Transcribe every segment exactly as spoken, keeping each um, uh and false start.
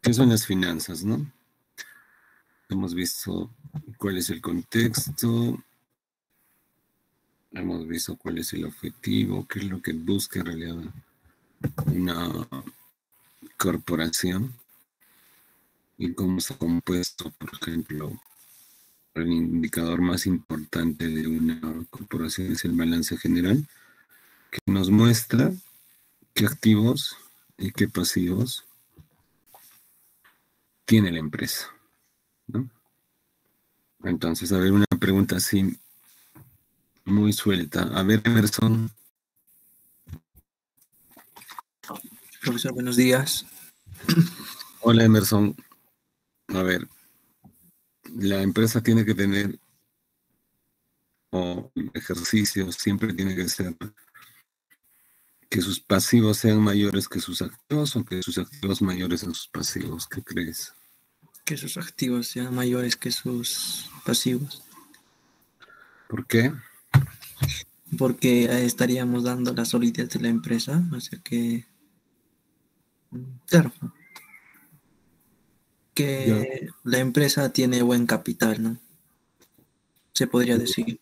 ¿Qué son las finanzas, no? Hemos visto cuál es el contexto, hemos visto cuál es el objetivo, qué es lo que busca en realidad una corporación y cómo está compuesto, por ejemplo, el indicador más importante de una corporación es el balance general, que nos muestra qué activos y qué pasivos tiene la empresa, ¿no? Entonces, a ver, una pregunta así muy suelta. A ver, Emerson. Profesor, buenos días. Hola, Emerson. A ver, la empresa tiene que tener, o el ejercicio siempre tiene que ser que sus pasivos sean mayores que sus activos o que sus activos mayores a sus pasivos. ¿Qué crees? Que sus activos sean mayores que sus pasivos. ¿Por qué? Porque ahí estaríamos dando la solidez de la empresa, o sea que, claro, Ya. que la empresa tiene buen capital, ¿no? Se podría decir.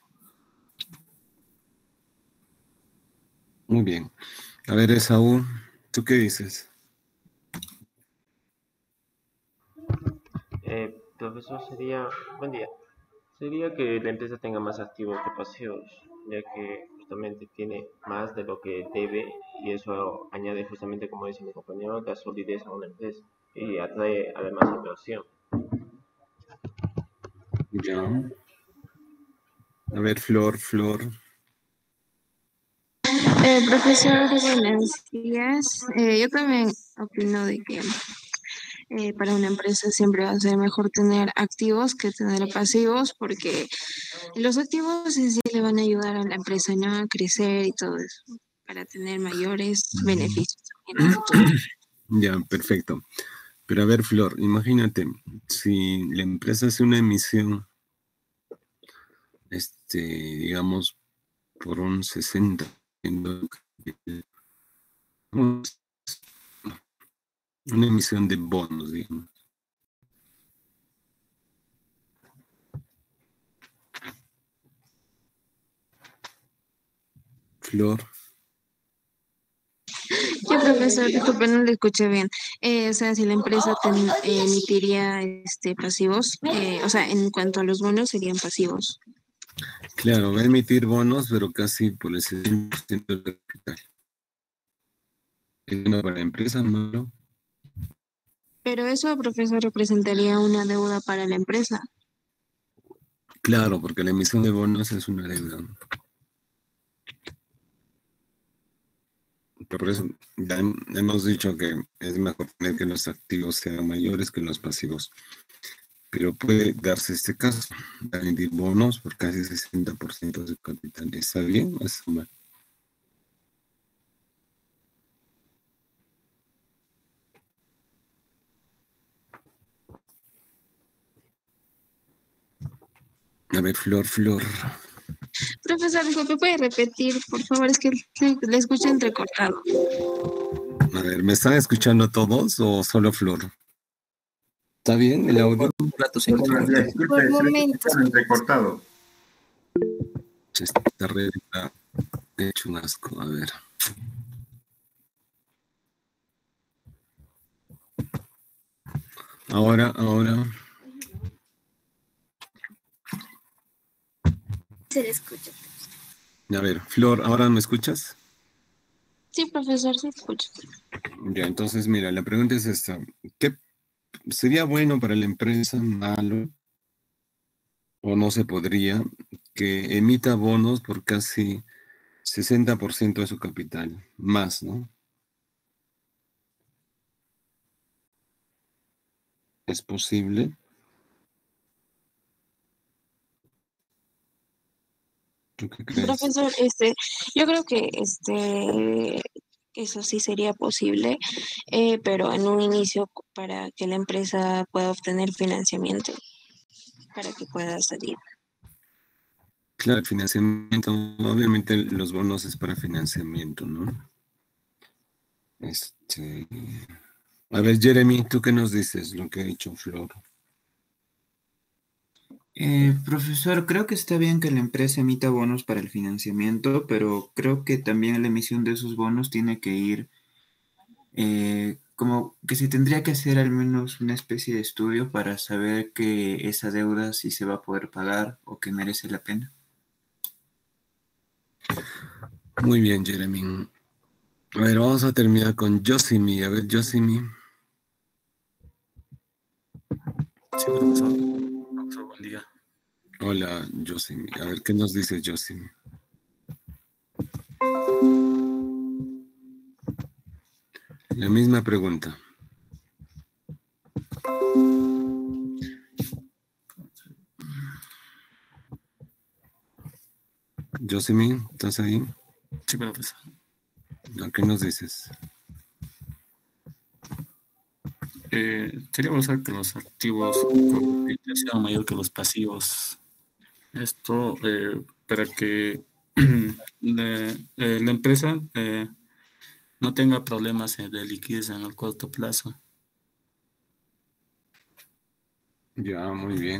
Muy bien. A ver, Esaú, ¿tú qué dices? Eh, profesor, sería, buen día, sería que la empresa tenga más activos que pasivos, ya que justamente tiene más de lo que debe y eso añade justamente, como dice mi compañero, la solidez a una empresa y atrae además inversión. Ya. A ver, Flor, Flor. Eh, profesor, buenos días. Eh, yo también opino de que eh, para una empresa siempre va a ser mejor tener activos que tener pasivos, porque los activos en sí le van a ayudar a la empresa, ¿no? A crecer y todo eso, para tener mayores beneficios en el futuro. Ya, perfecto. Pero a ver, Flor, imagínate, si la empresa hace una emisión, este, digamos, por un sesenta, una emisión de bonos, digamos. Flor. Yo, profesor, disculpe, no le escuché bien. Eh, o sea, si la empresa ten- eh, emitiría este, pasivos, eh, o sea, en cuanto a los bonos serían pasivos. Claro, va a emitir bonos, pero casi por el sesenta por ciento del capital. Es bueno para la empresa, malo. Pero eso, profesor, representaría una deuda para la empresa. Claro, porque la emisión de bonos es una deuda. Por eso ya hemos dicho que es mejor tener que los activos sean mayores que los pasivos. Pero puede darse este caso, de emitir bonos por casi sesenta por ciento de su capital. ¿Está bien o está mal? A ver, Flor, Flor. Profesor, disculpe, ¿puede repetir, por favor? Es que le, le escucho entrecortado. A ver, ¿me están escuchando todos o solo Flor? ¿Está bien el audio? Un rato se Buenos días, disculpe, Por se le momentos. escucha entrecortado. Esta red está hecho un asco. A ver. Ahora, ahora. Se le escucha. A ver, Flor, ¿ahora me escuchas? Sí, profesor, sí escucho. Ya, entonces, mira, la pregunta es esta. ¿Qué sería bueno para la empresa, malo, o no se podría, que emita bonos por casi sesenta por ciento de su capital? Más, ¿no? ¿Es posible? ¿Tú qué crees? Profesor, este, yo creo que este, eso sí sería posible, eh, pero en un inicio para que la empresa pueda obtener financiamiento, para que pueda salir. Claro, financiamiento, obviamente los bonos es para financiamiento, ¿no? Este, A ver, Jeremy, ¿tú qué nos dices lo que ha dicho Flor? Eh, profesor, creo que está bien que la empresa emita bonos para el financiamiento, pero creo que también la emisión de esos bonos tiene que ir, eh, como que se tendría que hacer al menos una especie de estudio para saber que esa deuda sí se va a poder pagar o que merece la pena. Muy bien, Jeremy. A ver, vamos a terminar con Josimi. A ver, Josimi. Sí, profesor. Profesor, buen día. Hola, Josimi. A ver, ¿qué nos dice Josimi? La misma pregunta. Josimi, ¿estás ahí? Sí, profesor. ¿A qué nos dices? Eh, sería usar que los activos con sean mayor que los pasivos. Esto eh, para que la, eh, la empresa eh, no tenga problemas eh, de liquidez en el corto plazo. Ya, muy bien.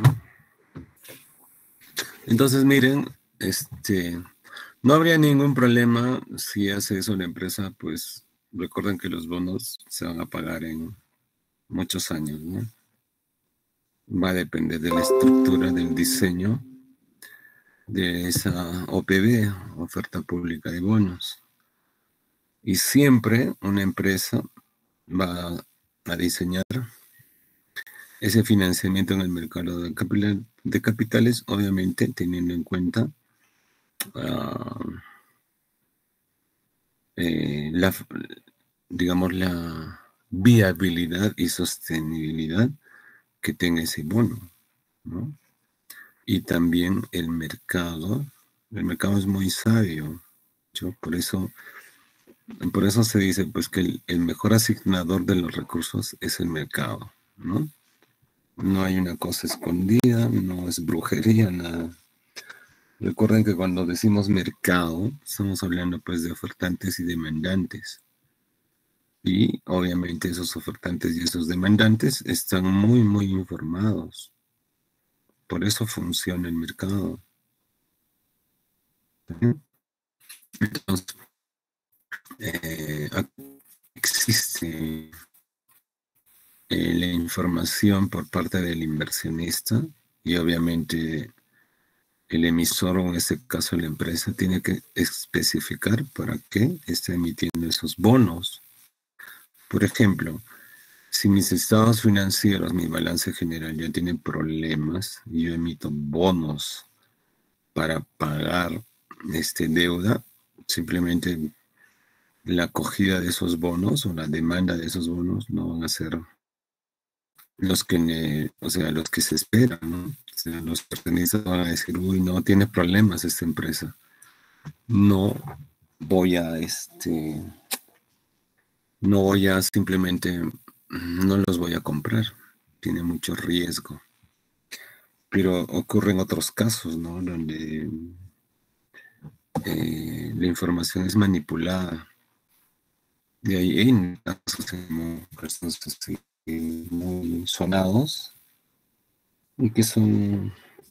Entonces, miren, este, no habría ningún problema si hace eso la empresa, pues recuerden que los bonos se van a pagar en muchos años, ¿no? Va a depender de la estructura del diseño de esa O P B, oferta pública de bonos. Y siempre una empresa va a diseñar ese financiamiento en el mercado de, capital, de capitales, obviamente teniendo en cuenta uh, eh, la, digamos, la viabilidad y sostenibilidad que tenga ese bono, ¿no? Y también el mercado, el mercado es muy sabio, ¿no? Por eso, por eso se dice pues que el, el mejor asignador de los recursos es el mercado, ¿no? No hay una cosa escondida, no es brujería, nada. Recuerden que cuando decimos mercado, estamos hablando pues de ofertantes y demandantes. Y obviamente esos ofertantes y esos demandantes están muy, muy informados. Por eso funciona el mercado. Entonces, eh, existe eh, la información por parte del inversionista y obviamente el emisor, o en este caso la empresa, tiene que especificar para qué está emitiendo esos bonos. Por ejemplo, si mis estados financieros, mi balance general ya tiene problemas y yo emito bonos para pagar este, deuda, simplemente la acogida de esos bonos o la demanda de esos bonos no van a ser los que, ne- o sea, los que se esperan, ¿no? O sea, los pertenencias van a decir, uy, no, tiene problemas esta empresa. No voy a, este, no voy a simplemente, no los voy a comprar. Tiene mucho riesgo. Pero ocurren otros casos, ¿no? Donde eh, la información es manipulada. De ahí hay casos como casos así, muy sonados y que son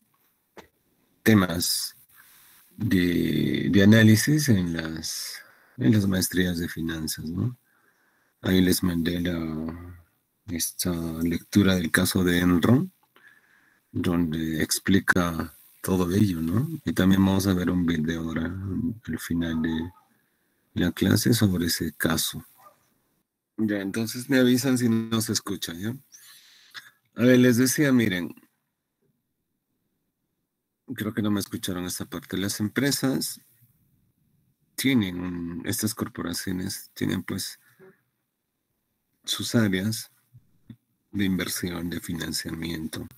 temas de, de análisis en las, en las maestrías de finanzas, ¿no? Ahí les mandé la, esta lectura del caso de Enron, donde explica todo ello, ¿no? Y también vamos a ver un video ahora al final de la clase sobre ese caso. Ya, entonces me avisan si no se escucha, ¿ya? A ver, les decía, miren, creo que no me escucharon esta parte. Las empresas tienen, un- estas corporaciones tienen pues sus áreas de inversión, de financiamiento,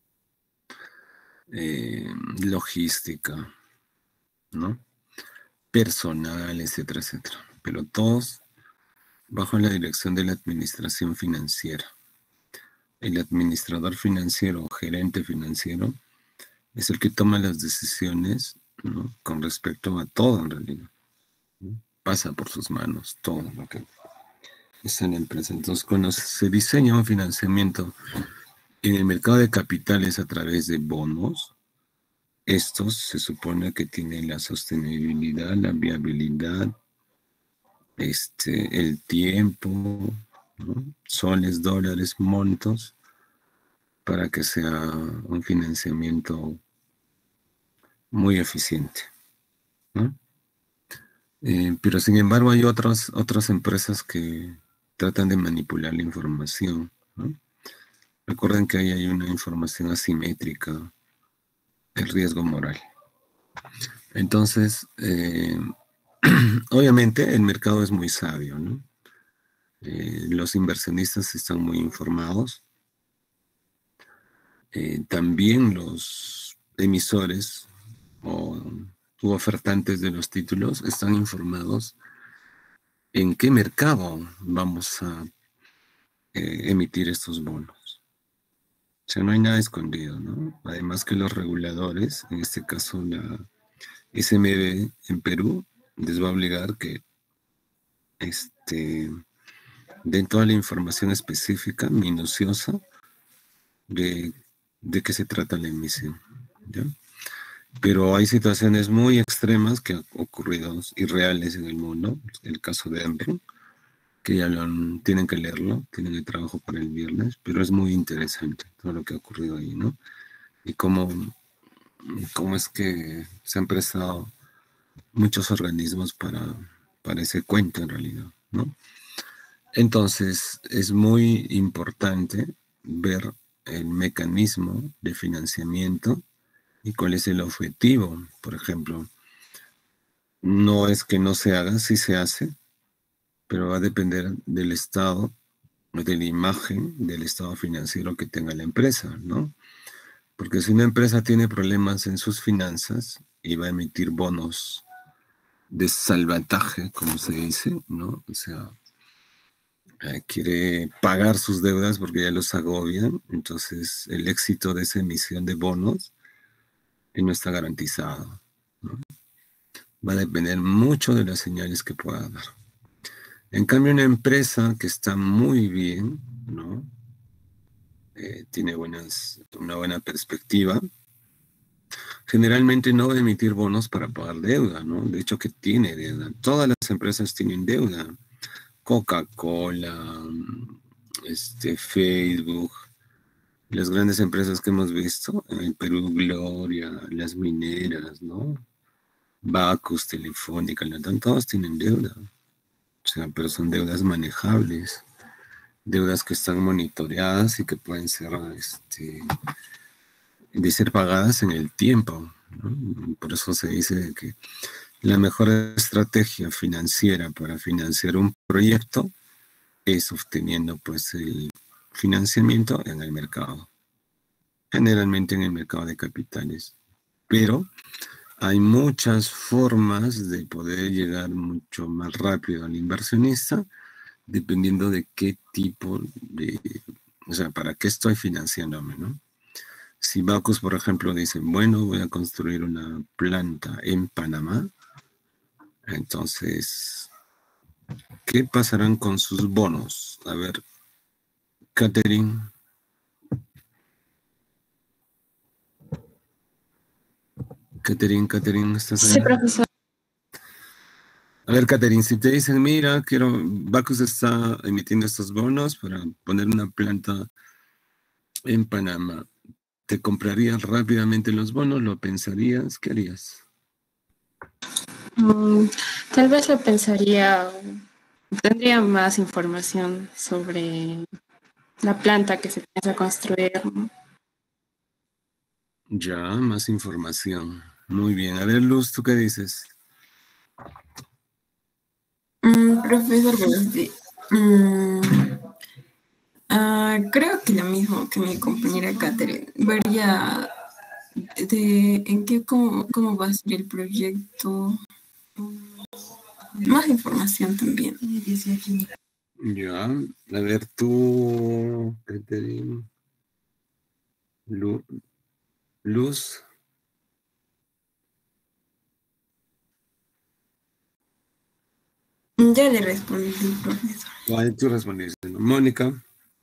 eh, logística, ¿no? Personal, etcétera, etcétera. Pero todos bajo la dirección de la administración financiera. El administrador financiero o gerente financiero es el que toma las decisiones, ¿no? Con respecto a todo en realidad, ¿no? Pasa por sus manos todo lo que está en la empresa. Entonces, cuando se diseña un financiamiento en el mercado de capitales a través de bonos, estos se supone que tienen la sostenibilidad, la viabilidad, este, el tiempo, ¿no? Soles, dólares, montos, para que sea un financiamiento muy eficiente, ¿no? Eh, pero sin embargo hay otras, otras empresas que tratan de manipular la información, ¿no? Recuerden que ahí hay una información asimétrica, el riesgo moral. Entonces, eh, obviamente el mercado es muy sabio, ¿no? Eh, los inversionistas están muy informados. Eh, también los emisores o u ofertantes de los títulos están informados en qué mercado vamos a eh, emitir estos bonos. O sea, no hay nada escondido, ¿no? Además que los reguladores, en este caso la S M B en Perú, les va a obligar que este, den toda la información específica, minuciosa, de, de qué se trata la emisión, ¿ya? Pero hay situaciones muy extremas que han ocurrido irreales en el mundo. El caso de Enron, que ya lo han- tienen que leerlo, tienen el trabajo para el viernes, pero es muy interesante todo lo que ha ocurrido ahí, ¿no? Y cómo, cómo es que se han prestado muchos organismos para, para ese cuento en realidad, ¿no? Entonces, es muy importante ver el mecanismo de financiamiento y cuál es el objetivo. Por ejemplo, no es que no se haga, sí se hace, pero va a depender del estado, de la imagen, del estado financiero que tenga la empresa, ¿no? Porque si una empresa tiene problemas en sus finanzas y va a emitir bonos de salvataje, como se dice, ¿no? O sea, eh, quiere pagar sus deudas porque ya los agobian, entonces el éxito de esa emisión de bonos eh, no está garantizado, ¿no? Va a depender mucho de las señales que pueda dar. En cambio, una empresa que está muy bien, ¿no? Eh, tiene buenas, una buena perspectiva, generalmente no va a emitir bonos para pagar deuda, ¿no? De hecho, que tiene deuda. Todas las empresas tienen deuda. Coca-Cola, este, Facebook, las grandes empresas que hemos visto, en el Perú Gloria, las mineras, ¿no? Bacus, Telefónica, Latam, todos tienen deuda. O sea, pero son deudas manejables, deudas que están monitoreadas y que pueden ser, este, de ser pagadas en el tiempo, ¿no? Por eso se dice que la mejor estrategia financiera para financiar un proyecto es obteniendo pues el financiamiento en el mercado, generalmente en el mercado de capitales. Pero hay muchas formas de poder llegar mucho más rápido al inversionista, dependiendo de qué tipo de, o sea, para qué estoy financiándome, ¿no? Si Bacus, por ejemplo, dicen, bueno, voy a construir una planta en Panamá, entonces, ¿qué pasarán con sus bonos? A ver, Catherine. Catherine, Catherine, ¿estás ahí? Sí, profesor. A ver, Catherine, si te dicen, mira, quiero, Bacus está emitiendo estos bonos para poner una planta en Panamá, ¿te comprarías rápidamente los bonos? ¿Lo pensarías? ¿Qué harías? Mm, tal vez lo pensaría, tendría más información sobre la planta que se piensa construir, ¿no? Ya, más información. Muy bien. A ver, Luz, ¿tú qué dices? Mm, profesor, buenos días. Mm, ah, creo que lo mismo que mi compañera Catherine. Vería de en qué, cómo, cómo va a ser el proyecto. Más información también. Ya, a ver, tú, Catherine, Lu- Luz. Ya le respondí, profesor. Ahí tú respondiste, ¿no? Mónica.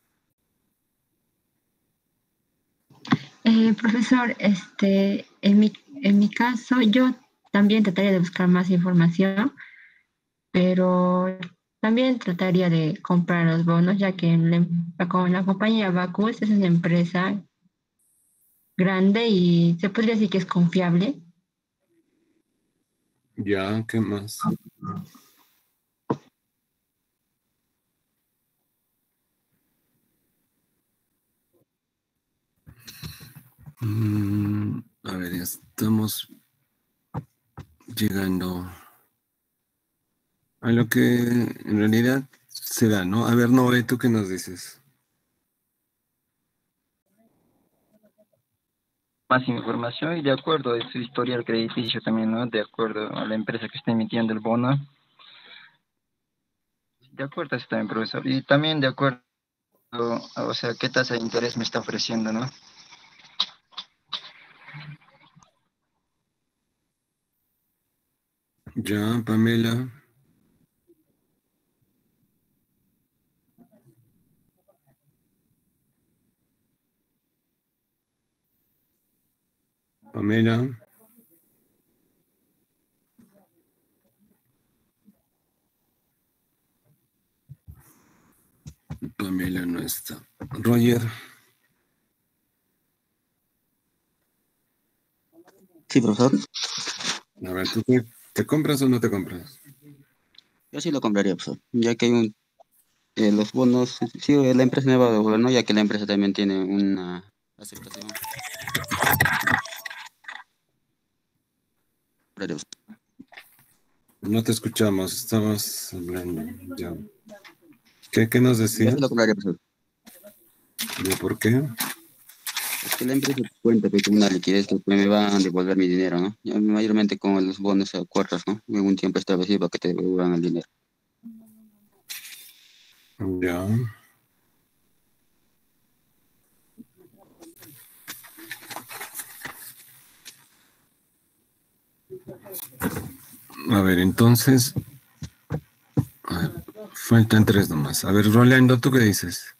Eh, profesor, este, en mi, en mi caso, yo también trataría de buscar más información, pero también trataría de comprar los bonos, ya que en la, con la compañía Bacus es una empresa grande y se podría decir que es confiable. Ya, ¿qué más? Mm, a ver, ya estamos llegando a lo que en realidad se da, ¿no? A ver, Noé, ¿tú qué nos dices? Más información y de acuerdo a su historial crediticio también, ¿no? De acuerdo a la empresa que está emitiendo el bono. De acuerdo a eso también, profesor. Y también de acuerdo, a, o sea, qué tasa de interés me está ofreciendo, ¿no? Ya, Pamela. Pamela. Pamela no está. Roger. Sí, profesor. A ver, ¿tú qué? ¿Te compras o no te compras? Yo sí lo compraría, profesor, ya que hay un, eh, los bonos, sí, la empresa me va a devolver, ¿no? Ya que la empresa también tiene una aceptación. No te escuchamos, estabas hablando. Ya. ¿Qué, qué nos Yo decías? sí lo compraría, profesor. ¿De por qué? Es que la empresa cuenta pues, con una liquidez que pues, me van a devolver mi dinero, ¿no? Yo mayormente con los bonos a cuotas, ¿no? En un tiempo establecido para que te devuelvan el dinero. Ya. A ver, entonces, a ver, faltan tres nomás. A ver, Rolando, ¿tú qué dices?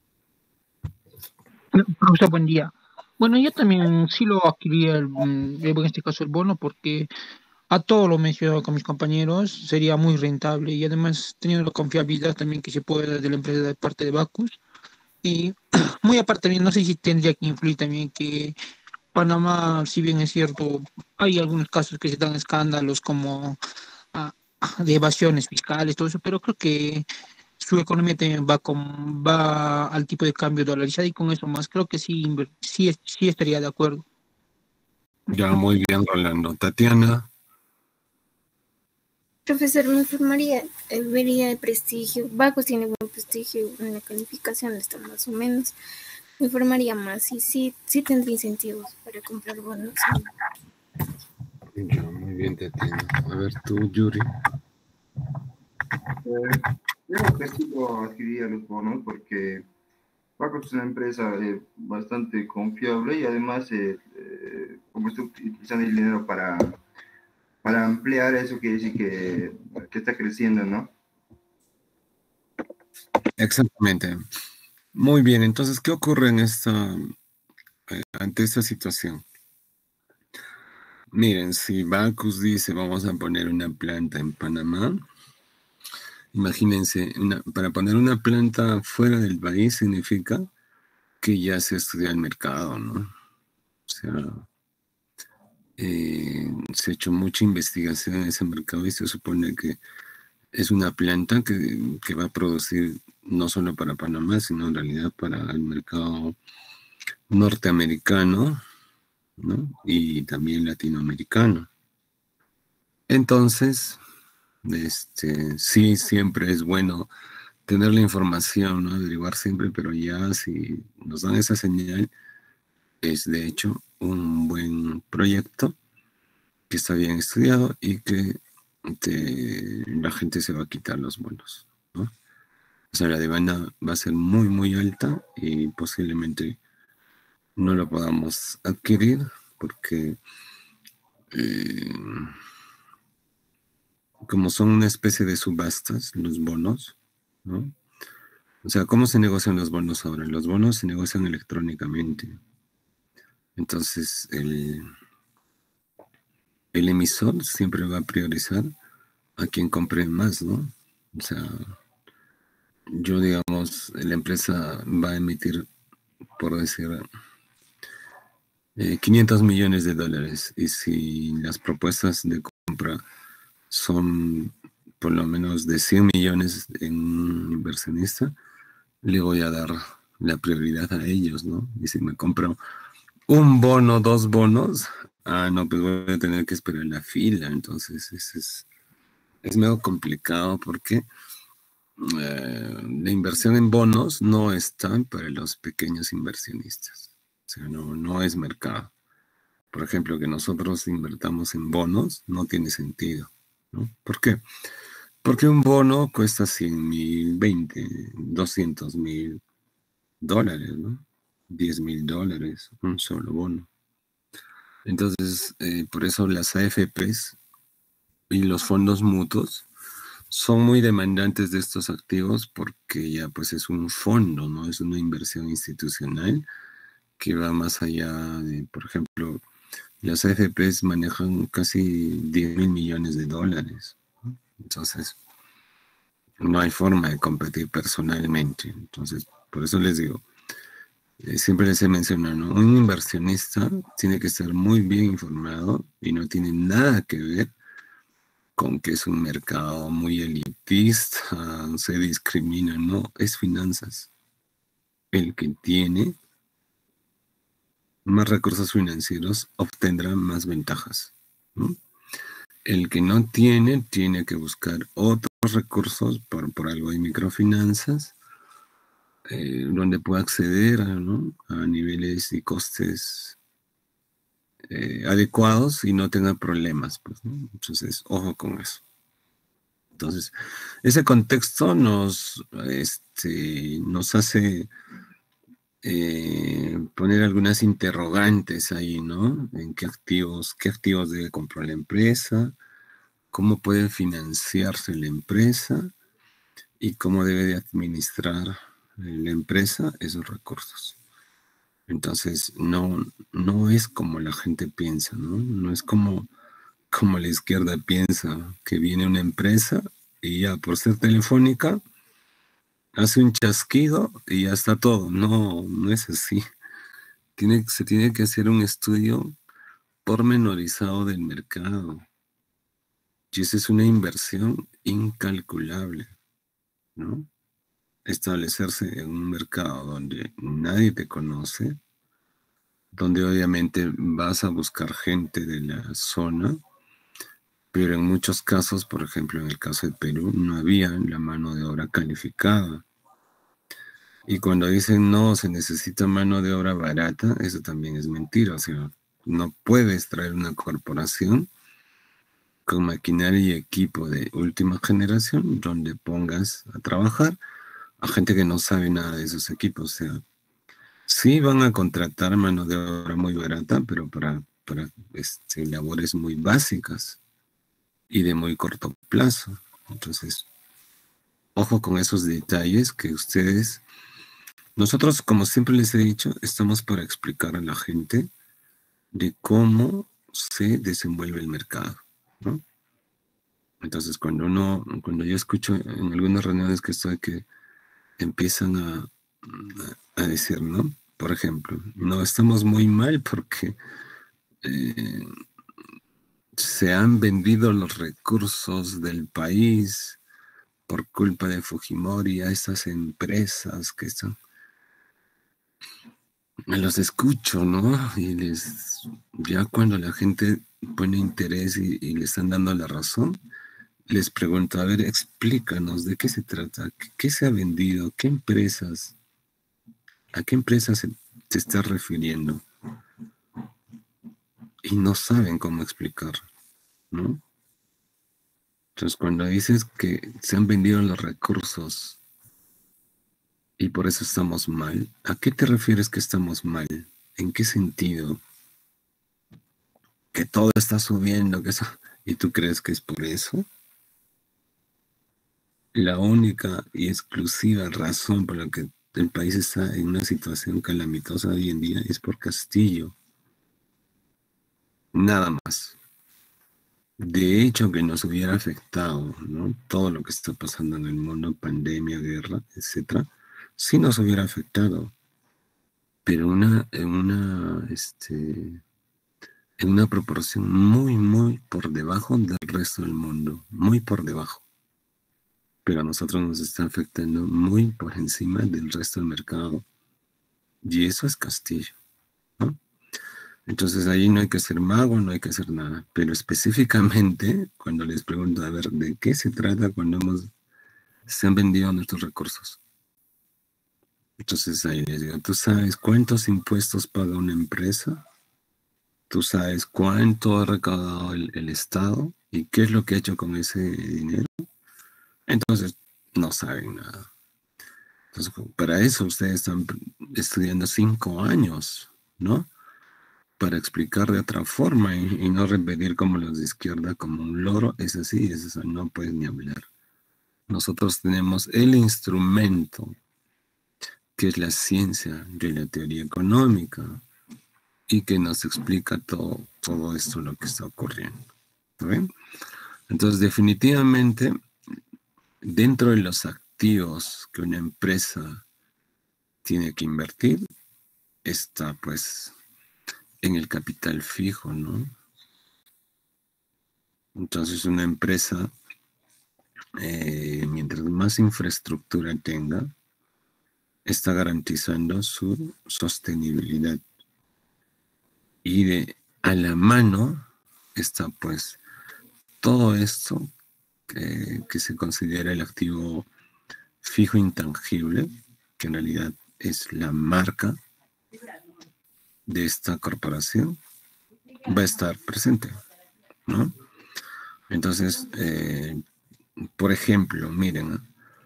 Profesor, buen día. Bueno, yo también sí lo adquiría, el, mm, en este caso el bono, porque a todo lo mencionado con mis compañeros sería muy rentable y además teniendo la confiabilidad también que se puede dar de la empresa de parte de Bacus. Y muy aparte, también no sé si tendría que influir también que Panamá, si bien es cierto, hay algunos casos que se dan escándalos como ah, de evasiones fiscales, todo eso, pero creo que su economía también va con va al tipo de cambio dolarizado y con eso más creo que sí inver- sí, es- sí estaría de acuerdo. Ya, muy bien, Rolando. Tatiana. Profesor, me informaría, eh, vería el prestigio. Bacus tiene buen prestigio en la calificación, está más o menos. Me informaría más y sí, sí tendría incentivos para comprar bonos. Ya, muy bien, Tatiana. A ver, tú, Yuri. Eh, creo que sí lo adquiriría los bonos porque Bacus es una empresa eh, bastante confiable y además, eh, eh, como estoy utilizando el dinero para, para ampliar, eso quiere decir que, que está creciendo, ¿no? Exactamente. Muy bien, entonces, ¿qué ocurre en esta, eh, ante esta situación? Miren, si Bacus dice vamos a poner una planta en Panamá, imagínense, una, para poner una planta fuera del país significa que ya se estudia el mercado, ¿no? O sea, eh, se ha hecho mucha investigación en ese mercado y se supone que es una planta que, que va a producir no solo para Panamá, sino en realidad para el mercado norteamericano, ¿no? Y también latinoamericano. Entonces, este, sí, siempre es bueno tener la información, ¿no? Averiguar siempre, pero ya si nos dan esa señal, es de hecho un buen proyecto que está bien estudiado y que te- la gente se va a quitar los bonos, ¿no? O sea, la demanda va a ser muy, muy alta y posiblemente no lo podamos adquirir porque eh, como son una especie de subastas, los bonos, ¿no? O sea, ¿cómo se negocian los bonos ahora? Los bonos se negocian electrónicamente. Entonces, el, el emisor siempre va a priorizar a quien compre más, ¿no? O sea, yo, digamos, la empresa va a emitir, por decir, eh, quinientos millones de dólares. Y si las propuestas de compra son por lo menos de cien millones en un inversionista, le voy a dar la prioridad a ellos, ¿no? Y si me compro un bono, dos bonos, ah, no, pues voy a tener que esperar en la fila. Entonces, eso es, es medio complicado porque eh, la inversión en bonos no está para los pequeños inversionistas. O sea, no, no es mercado. Por ejemplo, que nosotros invertamos en bonos no tiene sentido, ¿no? ¿Por qué? Porque un bono cuesta cien mil, veinte, doscientos mil dólares, ¿no? diez mil dólares, un solo bono. Entonces, eh, por eso las A F Pes y los fondos mutuos son muy demandantes de estos activos porque ya pues es un fondo, ¿no? Es una inversión institucional que va más allá de, por ejemplo, las A F Pes manejan casi diez mil millones de dólares, ¿no? Entonces, no hay forma de competir personalmente. Entonces, por eso les digo, eh, siempre les he mencionado, ¿no? Un inversionista tiene que estar muy bien informado y no tiene nada que ver con que es un mercado muy elitista, se discrimina, no, es finanzas. El que tiene más recursos financieros obtendrá más ventajas, ¿no? El que no tiene, tiene que buscar otros recursos, por, por algo de microfinanzas, eh, donde pueda acceder a, ¿no? a niveles y costes eh, adecuados y no tenga problemas, pues, ¿no? Entonces, ojo con eso. Entonces, ese contexto nos, este, nos hace eh, poner algunas interrogantes ahí, ¿no? En qué activos, qué activos debe comprar la empresa, cómo puede financiarse la empresa y cómo debe de administrar la empresa esos recursos. Entonces, no, no es como la gente piensa, ¿no? No es como, como la izquierda piensa, que viene una empresa y ya por ser telefónica hace un chasquido y ya está todo. No, no es así. Tiene, se tiene que hacer un estudio pormenorizado del mercado. Y esa es una inversión incalculable, ¿no? Establecerse en un mercado donde nadie te conoce, donde obviamente vas a buscar gente de la zona, pero en muchos casos, por ejemplo, en el caso de Perú, no había la mano de obra calificada. Y cuando dicen no, se necesita mano de obra barata, eso también es mentira. O sea, no puedes traer una corporación con maquinaria y equipo de última generación donde pongas a trabajar a gente que no sabe nada de esos equipos. O sea, sí van a contratar mano de obra muy barata, pero para, para este, labores muy básicas y de muy corto plazo. Entonces, ojo con esos detalles que ustedes... Nosotros, como siempre les he dicho, estamos para explicar a la gente de cómo se desenvuelve el mercado, ¿no? Entonces, cuando uno, cuando yo escucho en algunas reuniones que estoy que empiezan a, a decir, ¿no? Por ejemplo, no, estamos muy mal porque eh, se han vendido los recursos del país por culpa de Fujimori a estas empresas que están... Me los escucho, ¿no? Y les, ya cuando la gente pone interés y, y le están dando la razón, les pregunto, a ver, explícanos de qué se trata, qué, qué se ha vendido, qué empresas, a qué empresas se, se está refiriendo. Y no saben cómo explicar, ¿no? Entonces, cuando dices que se han vendido los recursos y por eso estamos mal, ¿a qué te refieres que estamos mal? ¿En qué sentido? Que todo está subiendo, que eso... ¿Y tú crees que es por eso? la única y exclusiva razón por la que el país está en una situación calamitosa hoy en día es por Castillo. Nada más. De hecho, que nos hubiera afectado, ¿no? Todo lo que está pasando en el mundo, pandemia, guerra, etcétera, sí nos hubiera afectado. Pero una, en una, este, en una proporción muy, muy por debajo del resto del mundo. Muy por debajo. Pero a nosotros nos está afectando muy por encima del resto del mercado. Y eso es Castillo, ¿no? Entonces ahí no hay que ser mago, no hay que hacer nada. Pero específicamente, cuando les pregunto, a ver, ¿de qué se trata cuando hemos, se han vendido nuestros recursos? Entonces ahí les digo, ¿tú sabes cuántos impuestos paga una empresa? ¿Tú sabes cuánto ha recaudado el, el Estado? ¿Y qué es lo que ha hecho con ese dinero? Entonces no saben nada. Entonces, para eso ustedes están estudiando cinco años, ¿no? Para explicar de otra forma y, y no repetir como los de izquierda, como un loro, es así, es eso, no puedes ni hablar. Nosotros tenemos el instrumento, que es la ciencia de la teoría económica, y que nos explica todo, todo esto, lo que está ocurriendo. ¿Ven? Entonces, definitivamente, dentro de los activos que una empresa tiene que invertir, está, pues, en el capital fijo, ¿no? Entonces una empresa, eh, mientras más infraestructura tenga, está garantizando su sostenibilidad. Y de a la mano está pues todo esto que, que se considera el activo fijo intangible, que en realidad es la marca de esta corporación, va a estar presente, ¿no? Entonces, eh, por ejemplo, miren,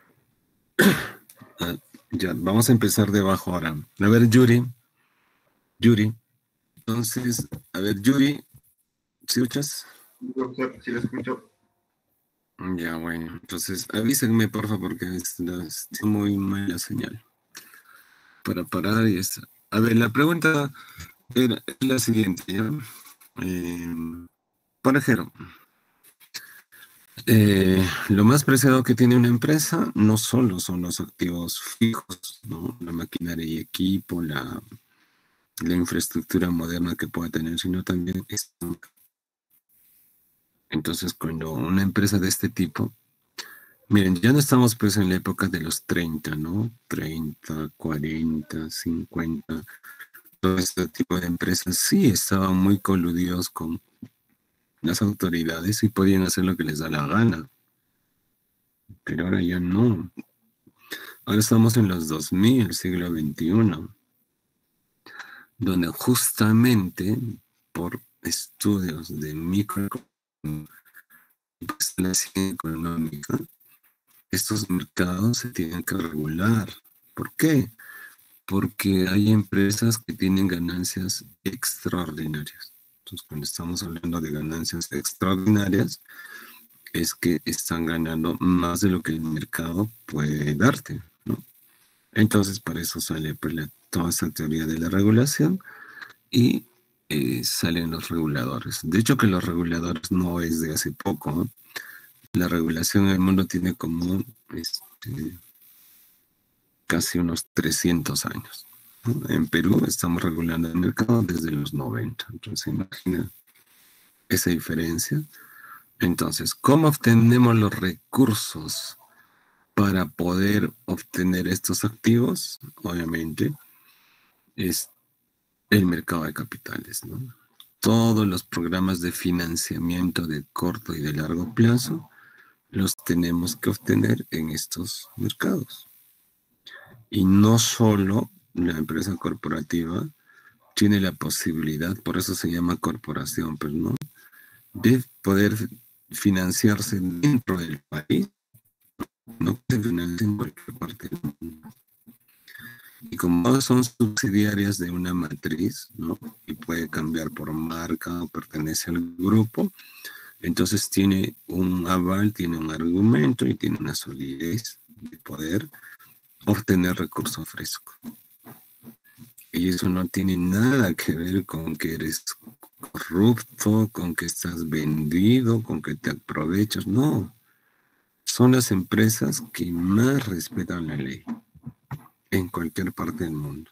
¿eh? Ya, vamos a empezar de abajo ahora. A ver, Yuri, Yuri, entonces, a ver, Yuri, ¿sí escuchas? Sí, lo escucho. Ya, bueno, entonces avísenme, por favor, porque está muy mala señal para parar y esto. A ver, la pregunta era, es la siguiente, ¿ya? Eh, por ejemplo, eh, lo más preciado que tiene una empresa no solo son los activos fijos, ¿no? La maquinaria y equipo, la, la infraestructura moderna que pueda tener, sino también es. Entonces, cuando una empresa de este tipo, miren, ya no estamos pues en la época de los treinta, ¿no? treinta, cuarenta, cincuenta. Todo este tipo de empresas sí estaban muy coludidos con las autoridades y podían hacer lo que les da la gana. Pero ahora ya no. Ahora estamos en los dos mil, el siglo veintiuno, donde justamente por estudios de microeconomía, pues, la ciencia económica, estos mercados se tienen que regular. ¿Por qué? Porque hay empresas que tienen ganancias extraordinarias. Entonces, cuando estamos hablando de ganancias extraordinarias, es que están ganando más de lo que el mercado puede darte, ¿no? Entonces, para eso sale pues, la, toda esa teoría de la regulación y eh, salen los reguladores. De hecho, que los reguladores no es de hace poco, ¿no? La regulación en el mundo tiene como este, casi unos trescientos años, ¿no? En Perú estamos regulando el mercado desde los noventa. Entonces, imagina esa diferencia. Entonces, ¿cómo obtenemos los recursos para poder obtener estos activos? Obviamente, es el mercado de capitales, ¿no? Todos los programas de financiamiento de corto y de largo plazo los tenemos que obtener en estos mercados. Y no solo la empresa corporativa tiene la posibilidad, por eso se llama corporación, pero no, de poder financiarse dentro del país, no se financia en cualquier parte del mundo. Y como son subsidiarias de una matriz, ¿no? Y puede cambiar por marca o pertenece al grupo, Entonces tiene un aval, tiene un argumento y tiene una solidez de poder obtener recurso fresco. Y eso no tiene nada que ver con que eres corrupto, con que estás vendido, con que te aprovechas. No. Son las empresas que más respetan la ley en cualquier parte del mundo.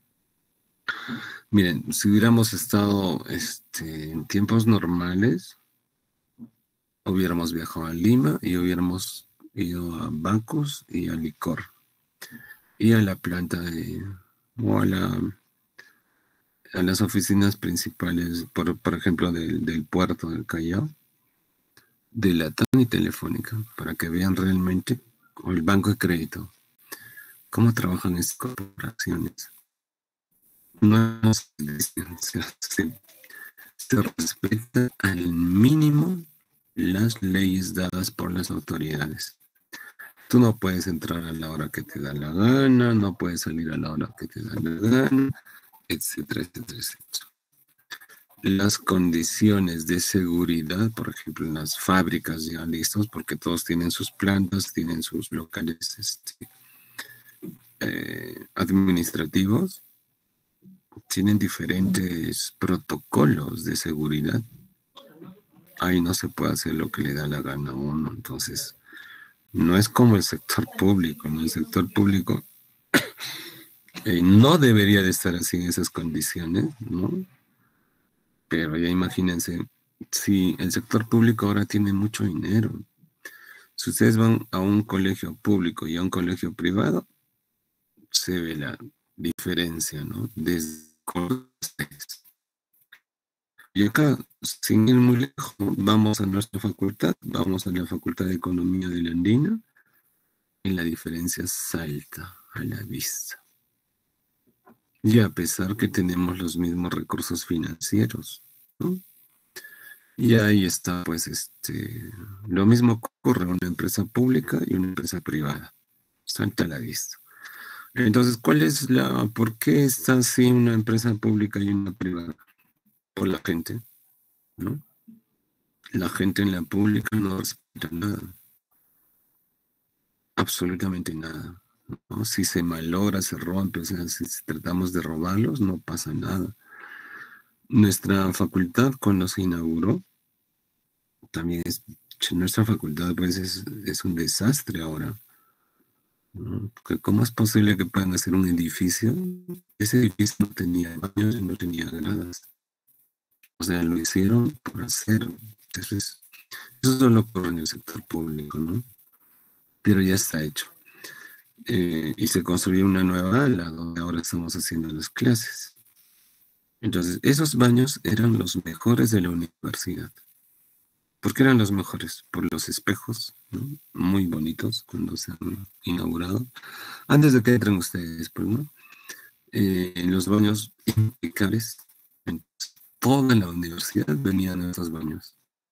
Miren, si hubiéramos estado este, en tiempos normales, hubiéramos viajado a Lima y hubiéramos ido a bancos y a licor. Y a la planta de, o a, la, a las oficinas principales, por, por ejemplo, del, del puerto del Callao, de Latam y Telefónica, para que vean realmente, o el banco de crédito, cómo trabajan estas corporaciones. No se, se, se respeta al mínimo las leyes dadas por las autoridades. Tú no puedes entrar a la hora que te da la gana, no puedes salir a la hora que te da la gana, etcétera, etcétera, etcétera. Las condiciones de seguridad, por ejemplo, en las fábricas ya listos, porque todos tienen sus plantas, tienen sus locales este, eh, administrativos, tienen diferentes protocolos de seguridad. Ahí no se puede hacer lo que le da la gana a uno. Entonces, no es como el sector público, ¿no? El sector público eh, no debería de estar así en esas condiciones, ¿no? Pero ya imagínense, si el sector público ahora tiene mucho dinero, si ustedes van a un colegio público y a un colegio privado, se ve la diferencia, ¿no? Desde costes. Y acá, sin ir muy lejos, vamos a nuestra facultad, vamos a la Facultad de Economía de la Andina, y la diferencia salta a la vista. Y a pesar que tenemos los mismos recursos financieros, ¿no? Y ahí está, pues, este, lo mismo ocurre en una empresa pública y una empresa privada. Salta a la vista. Entonces, ¿cuál es la, por qué está así una empresa pública y una privada? Por la gente, ¿no? La gente en la pública no respeta nada. Absolutamente nada, ¿no? Si se malogra, se rompe, o sea, si tratamos de robarlos, no pasa nada. Nuestra facultad, cuando se inauguró, también es, nuestra facultad pues es, es un desastre ahora, ¿no? Porque ¿cómo es posible que puedan hacer un edificio? Ese edificio no tenía baños, no tenía gradas. O sea, lo hicieron por hacer. Entonces, eso solo ocurre en el sector público, ¿no? Pero ya está hecho. Eh, y se construyó una nueva ala donde ahora estamos haciendo las clases. Entonces, esos baños eran los mejores de la universidad. ¿Por qué eran los mejores? Por los espejos, ¿no? Muy bonitos cuando se han inaugurado. Antes de que entren ustedes, pues, ¿no? Eh, los baños impecables. Entonces, toda la universidad venían a esos baños.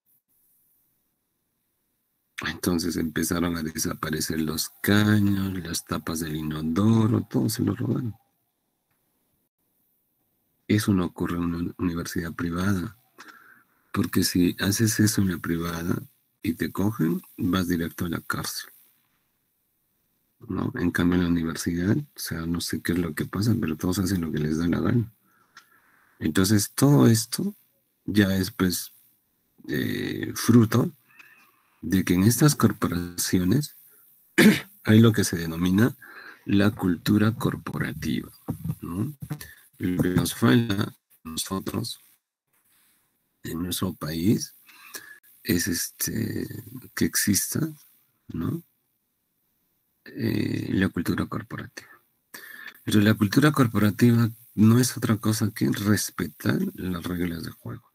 Entonces empezaron a desaparecer los caños, las tapas del inodoro, todo se lo robaron. Eso no ocurre en una universidad privada, porque si haces eso en la privada y te cogen, vas directo a la cárcel, ¿no? En cambio en la universidad, o sea, no sé qué es lo que pasa, pero todos hacen lo que les da la gana. Entonces todo esto ya es pues eh, fruto de que en estas corporaciones hay lo que se denomina la cultura corporativa, ¿no? Lo que nos falta a nosotros en nuestro país es este que exista, ¿no? Eh, la cultura corporativa. Pero la cultura corporativa no es otra cosa que respetar las reglas del juego.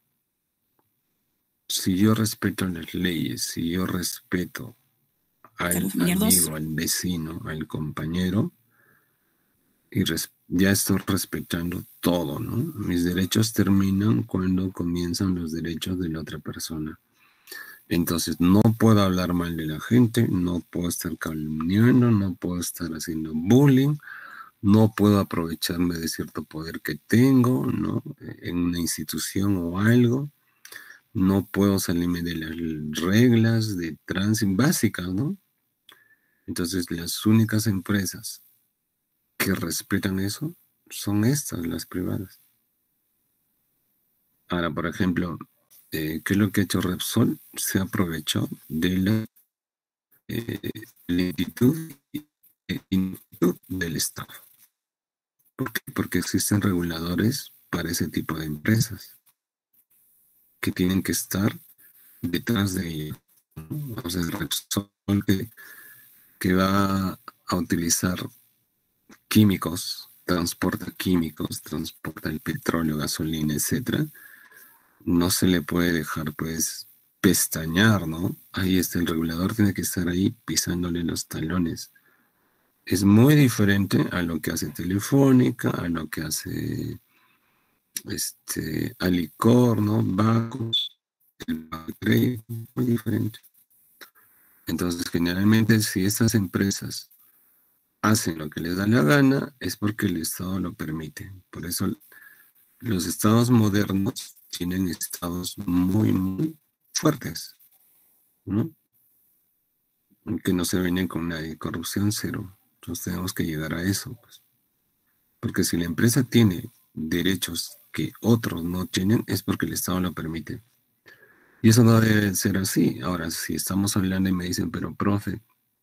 Si yo respeto las leyes, si yo respeto al amigo, al vecino, al compañero, y res- ya estoy respetando todo, ¿no? Mis derechos terminan cuando comienzan los derechos de la otra persona. Entonces, no puedo hablar mal de la gente, no puedo estar calumniando, no puedo estar haciendo bullying, no puedo aprovecharme de cierto poder que tengo, ¿no? En una institución o algo. no puedo salirme de las reglas de tránsito básicas, ¿no? Entonces, las únicas empresas que respetan eso son estas, las privadas. Ahora, por ejemplo, eh, ¿qué es lo que ha hecho Repsol? Se aprovechó de la eh, lentitud y e ineptitud del Estado. ¿Por qué? Porque existen reguladores para ese tipo de empresas que tienen que estar detrás de ello, ¿no? O sea, Repsol que, que va a utilizar químicos, transporta químicos, transporta el petróleo, gasolina, etcétera, no se le puede dejar, pues, pestañear, ¿no? Ahí está el regulador, tiene que estar ahí pisándole los talones. Es muy diferente a lo que hace Telefónica, a lo que hace este, Alicor, ¿no? Bancos, el Banco de Crédito, muy diferente. Entonces, generalmente, si estas empresas hacen lo que les da la gana, es porque el Estado lo permite. Por eso, los estados modernos tienen estados muy, muy fuertes, ¿no? Que no se vienen con nadie, corrupción cero. Entonces tenemos que llegar a eso, pues. Porque si la empresa tiene derechos que otros no tienen, es porque el Estado lo permite. Y eso no debe ser así. Ahora, si estamos hablando y me dicen, pero profe,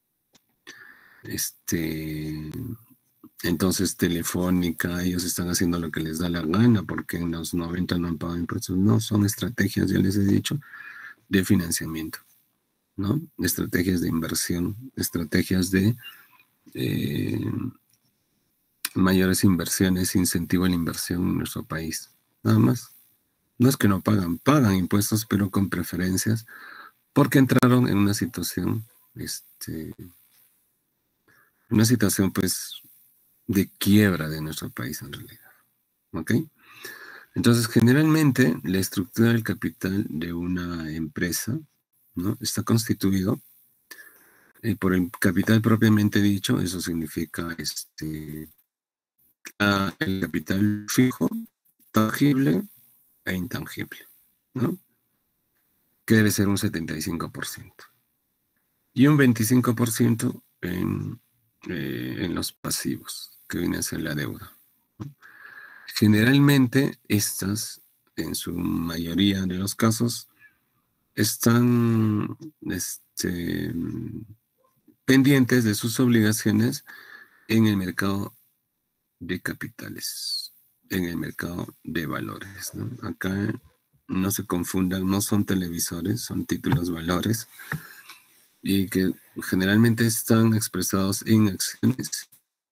este, entonces Telefónica, ellos están haciendo lo que les da la gana, porque en los noventa no han pagado impuestos. No, son estrategias, ya les he dicho, de financiamiento, ¿no? Estrategias de inversión, estrategias de eh, mayores inversiones, incentivo a la inversión en nuestro país. Nada más. No es que no pagan, pagan impuestos, pero con preferencias, porque entraron en una situación, este, una situación, pues, de quiebra de nuestro país en realidad. ¿Ok? Entonces, generalmente, la estructura del capital de una empresa, ¿no?, está constituido eh, por el capital propiamente dicho. Eso significa este, a, el capital fijo, tangible e intangible, ¿no? Que debe ser un setenta y cinco por ciento. Y un veinticinco por ciento en, eh, en los pasivos, que viene a ser la deuda, ¿no? Generalmente, estas, en su mayoría de los casos, están este, pendientes de sus obligaciones en el mercado de capitales, en el mercado de valores, ¿no? Acá no se confundan, no son televisores, son títulos valores, y que generalmente están expresados en acciones.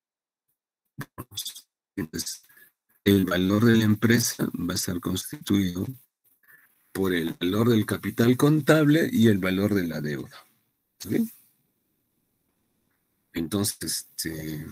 Entonces, el valor de la empresa va a estar constituido por el valor del capital contable y el valor de la deuda. ¿Sí? Entonces, este,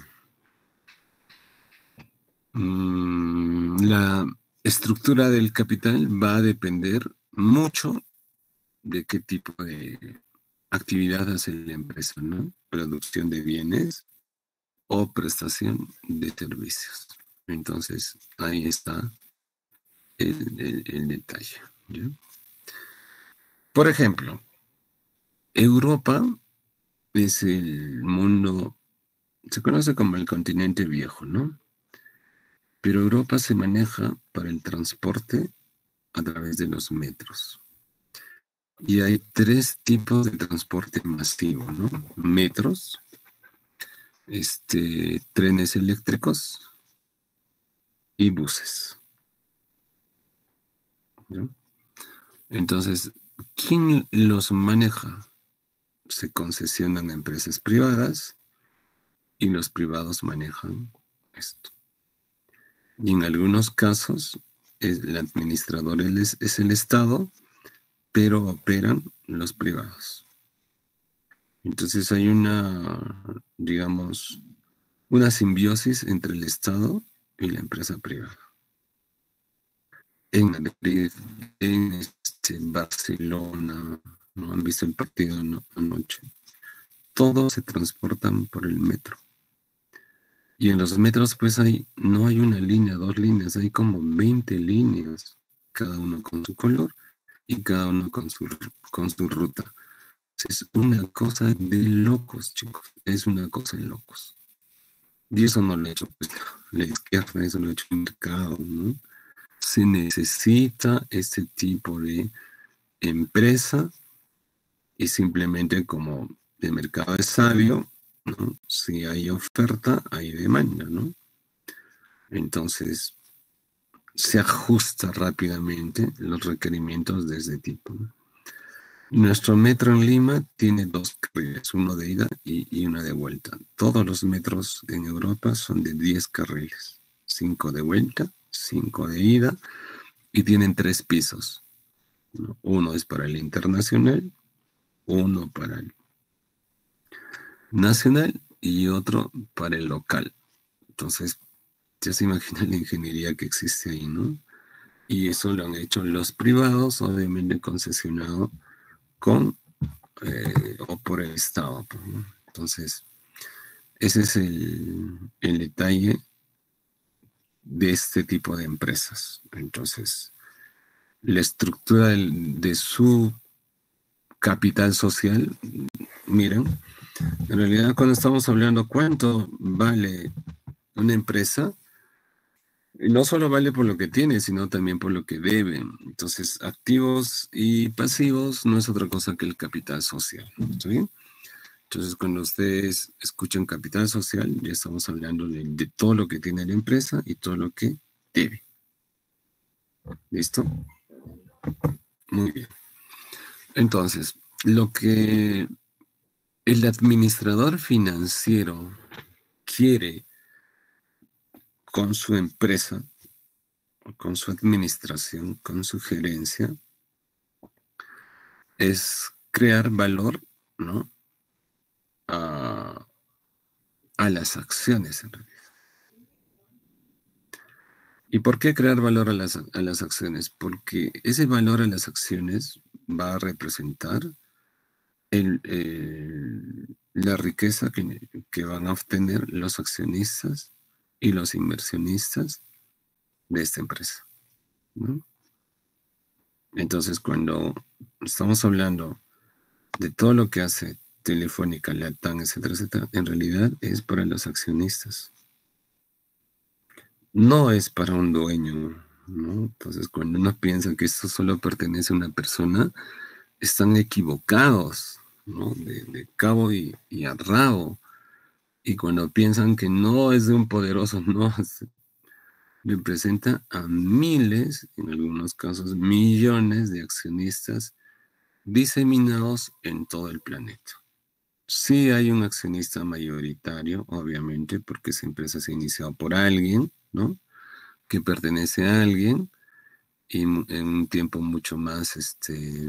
mmm, la estructura del capital va a depender mucho de qué tipo de actividad hace la empresa, ¿no? Producción de bienes o prestación de servicios. Entonces, ahí está el, el, el detalle, ¿ya? Por ejemplo, Europa es el mundo, se conoce como el continente viejo, ¿no? Pero Europa se maneja para el transporte a través de los metros. Y hay tres tipos de transporte masivo, ¿no? Metros, este, trenes eléctricos y buses, ¿no? Entonces, ¿quién los maneja? Se concesionan a empresas privadas y los privados manejan esto. Y en algunos casos, el administrador es, es el Estado, pero operan los privados. Entonces hay una, digamos, una simbiosis entre el Estado y la empresa privada. En Madrid, en este, Barcelona, ¿no? Han visto el partido, ¿no?, anoche. Todos se transportan por el metro. Y en los metros, pues, hay, no hay una línea, dos líneas, hay como veinte líneas, cada uno con su color, y cada uno con su, con su ruta. Es una cosa de locos, chicos. Es una cosa de locos. Y eso no lo ha hecho pues, la izquierda, eso lo ha hecho el mercado, ¿no? Se necesita este tipo de empresa y simplemente como el mercado es sabio, ¿no? Si hay oferta, hay demanda, ¿no? Entonces, se ajusta rápidamente los requerimientos de ese tipo, ¿no? Nuestro metro en Lima tiene dos carriles, uno de ida y, y una de vuelta. Todos los metros en Europa son de diez carriles, cinco de vuelta, cinco de ida, y tienen tres pisos, ¿no? Uno es para el internacional, uno para el nacional y otro para el local. Entonces, ya se imagina la ingeniería que existe ahí, ¿no? Y eso lo han hecho los privados, obviamente concesionado con eh, o por el Estado, ¿no? Entonces, ese es el, el detalle de este tipo de empresas. Entonces, la estructura del, de su capital social, miren, en realidad cuando estamos hablando cuánto vale una empresa, no solo vale por lo que tiene, sino también por lo que debe. Entonces, activos y pasivos no es otra cosa que el capital social, ¿está bien? Entonces, cuando ustedes escuchan capital social, ya estamos hablando de, de todo lo que tiene la empresa y todo lo que debe. ¿Listo? Muy bien. Entonces, lo que el administrador financiero quiere con su empresa, con su administración, con su gerencia, es crear valor, ¿no? A, a las acciones, en realidad. ¿Y por qué crear valor a las, a las acciones? Porque ese valor a las acciones va a representar el, el, la riqueza que, que van a obtener los accionistas y los inversionistas de esta empresa, ¿no? Entonces, cuando estamos hablando de todo lo que hace Telefónica, Latam, etcétera, etcétera, en realidad es para los accionistas. No es para un dueño, ¿no? Entonces, cuando uno piensa que esto solo pertenece a una persona, están equivocados, ¿no? De, de cabo y, y a rabo. Y cuando piensan que no es de un poderoso, no, representa a miles, en algunos casos millones de accionistas diseminados en todo el planeta. Sí hay un accionista mayoritario, obviamente, porque esa empresa se ha iniciado por alguien, ¿no? Que pertenece a alguien y en un tiempo mucho más, este,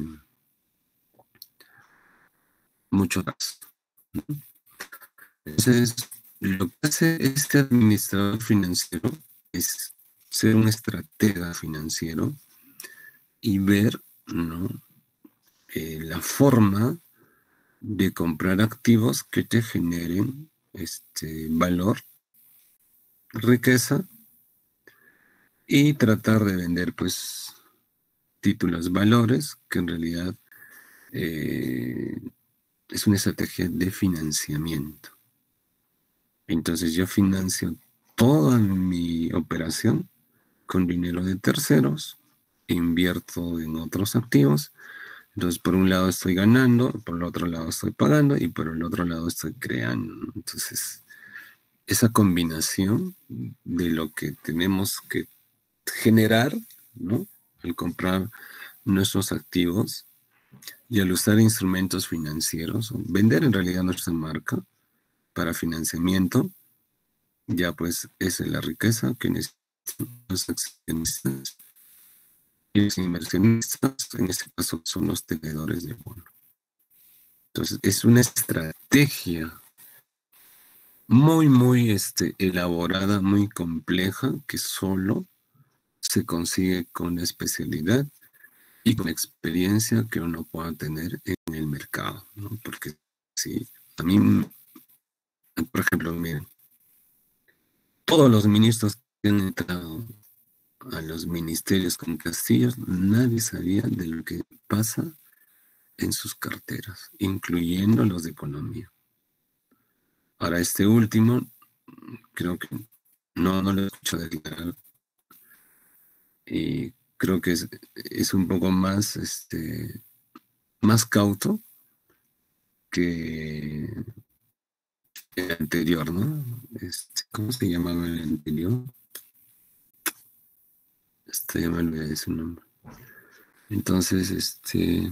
mucho más, ¿no? Entonces, lo que hace este administrador financiero es ser un estratega financiero y ver, ¿no? Eh, la forma de comprar activos que te generen este valor, riqueza, y tratar de vender pues títulos valores, que en realidad eh, es una estrategia de financiamiento. Entonces yo financio toda mi operación con dinero de terceros, invierto en otros activos. Entonces, por un lado estoy ganando, por el otro lado estoy pagando y por el otro lado estoy creando, ¿no? Entonces, esa combinación de lo que tenemos que generar, ¿no? Al comprar nuestros activos y al usar instrumentos financieros, vender en realidad nuestra marca para financiamiento, ya pues esa es la riqueza que necesitan los accionistas. Y los inversionistas, en este caso, son los tenedores de bono. Entonces, es una estrategia muy, muy este, elaborada, muy compleja, que solo se consigue con la especialidad y con la experiencia que uno pueda tener en el mercado, ¿no? Porque si a mí, por ejemplo, miren, todos los ministros que han entrado a los ministerios con castillos, nadie sabía de lo que pasa en sus carteras, incluyendo los de economía. Ahora, este último, creo que no, no lo he escuchado declarar. Y creo que es, es un poco más, este, más cauto que el anterior, ¿no? Este, ¿cómo se llamaba el anterior? Este, ya me olvidé de su nombre. Entonces, este,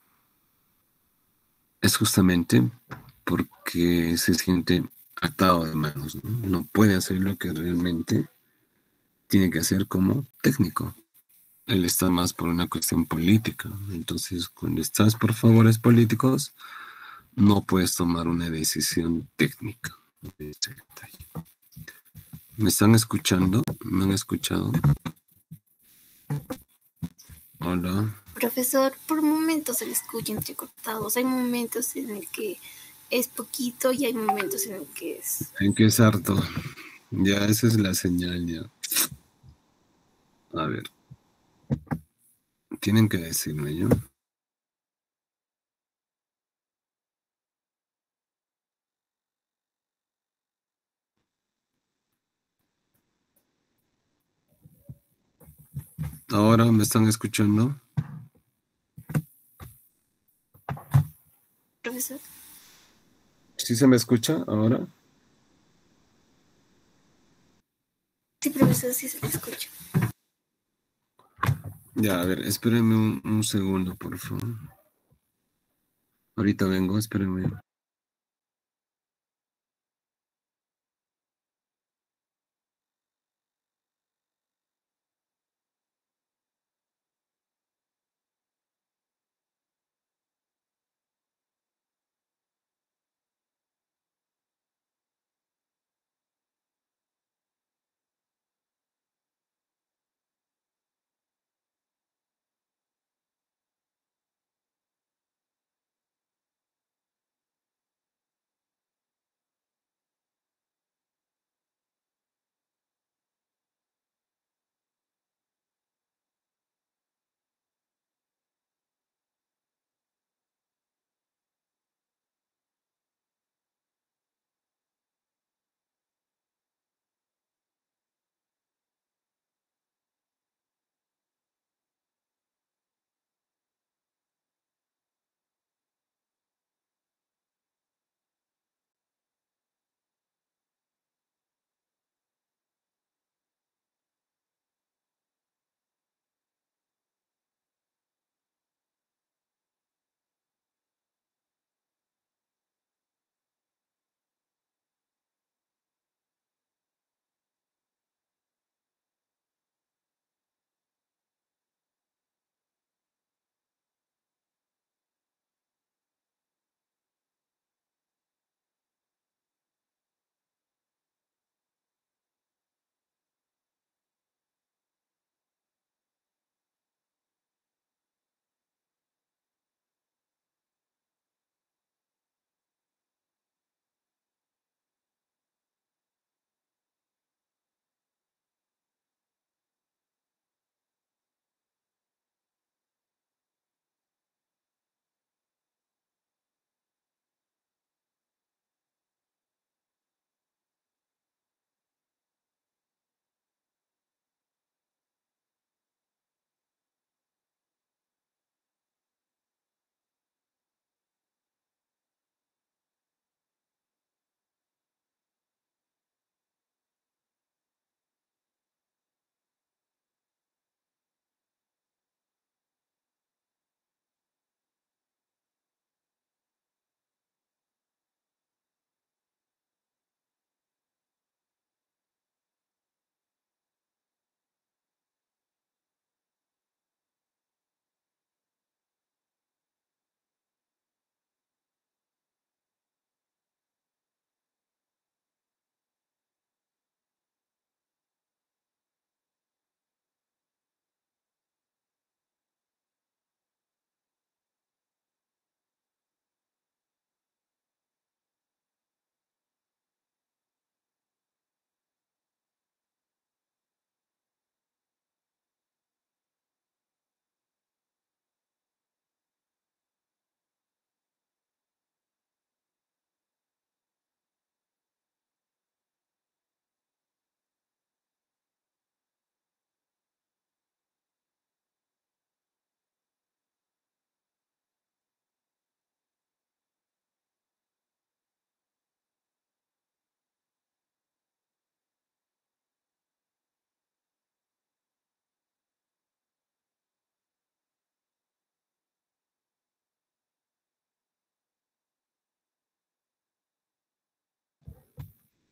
es justamente porque se siente atado de manos, ¿no? No puede hacer lo que realmente tiene que hacer como técnico. Él está más por una cuestión política. Entonces, cuando estás por favores políticos, no puedes tomar una decisión técnica. ¿Me están escuchando? ¿Me han escuchado? Hola. Profesor, por momentos se le escucha entrecortados. Hay momentos en el que es poquito y hay momentos en el que es... En que es harto. Ya, esa es la señal, ya. A ver. Tienen que decirme yo. Ahora me están escuchando. Profesor. ¿Sí se me escucha ahora? Sí, profesor, sí se le escucha. Ya, a ver, espérenme un, un segundo, por favor. Ahorita vengo, espérenme.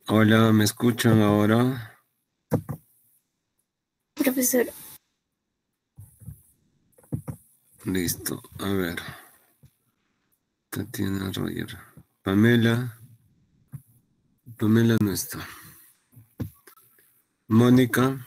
Hola, ¿me escuchan ahora? Profesor, Listo. A ver. Tatiana Roger. Pamela. Pamela no está. Mónica.